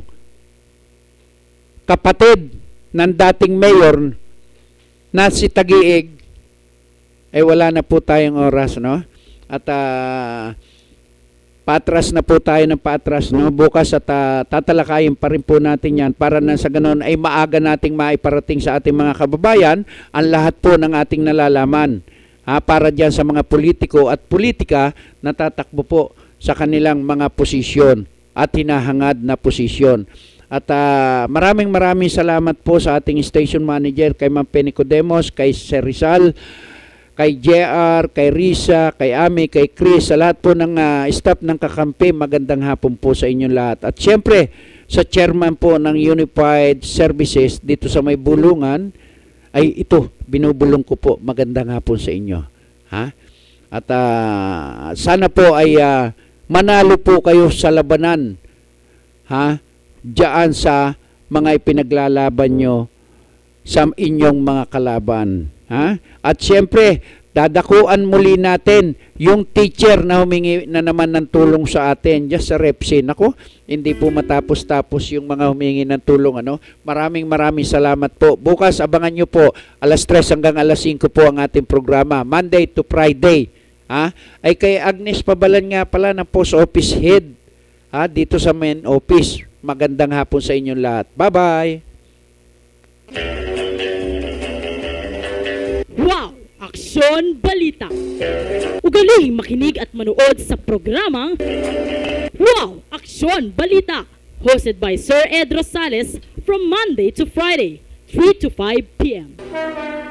kapatid ng dating mayor na si Taguig, ay wala na po tayong oras, no? At uh, patras na po tayo ng patras, no? Bukas at uh, tatalakayin pa rin po natin yan para na sa ganon ay maaga nating maiparating sa ating mga kababayan ang lahat po ng ating nalalaman. Ha, para dyan sa mga politiko at politika na tatakbo po sa kanilang mga posisyon at hinahangad na posisyon. At uh, maraming maraming salamat po sa ating station manager, kay Ma'am Penny Codemos, kay Sir Rizal, kay J R, kay Risa, kay Ami, kay Chris, sa lahat po ng uh, staff ng Kakampi. Magandang hapon po sa inyong lahat. At syempre, sa chairman po ng Unified Services dito sa May Bulungan, ay ito, binubulong ko po. Magandang hapon sa inyo. Ha? At uh, sana po ay uh, manalo po kayo sa labanan. Ha? Diyan sa mga ipinaglalaban nyo sa inyong mga kalaban. Ha? At siyempre, dadakuan muli natin yung teacher na humingi na naman ng tulong sa atin just sa Repsin. Ako, hindi po matapos-tapos yung mga humingi ng tulong. Ano? Maraming maraming salamat po. Bukas, abangan nyo po, alas tres hanggang alas singko po ang ating programa. Monday to Friday. Ha? Ay kay Agnes Pabalan nga pala ng Post Office Head, ha? Dito sa main office. Magandang hapon sa inyong lahat. Bye-bye! Wow! Aksyon Balita! Ugaling makinig at manood sa programang Wow! Aksyon Balita! Hosted by Sir Ed Rosales from Monday to Friday, three to five p m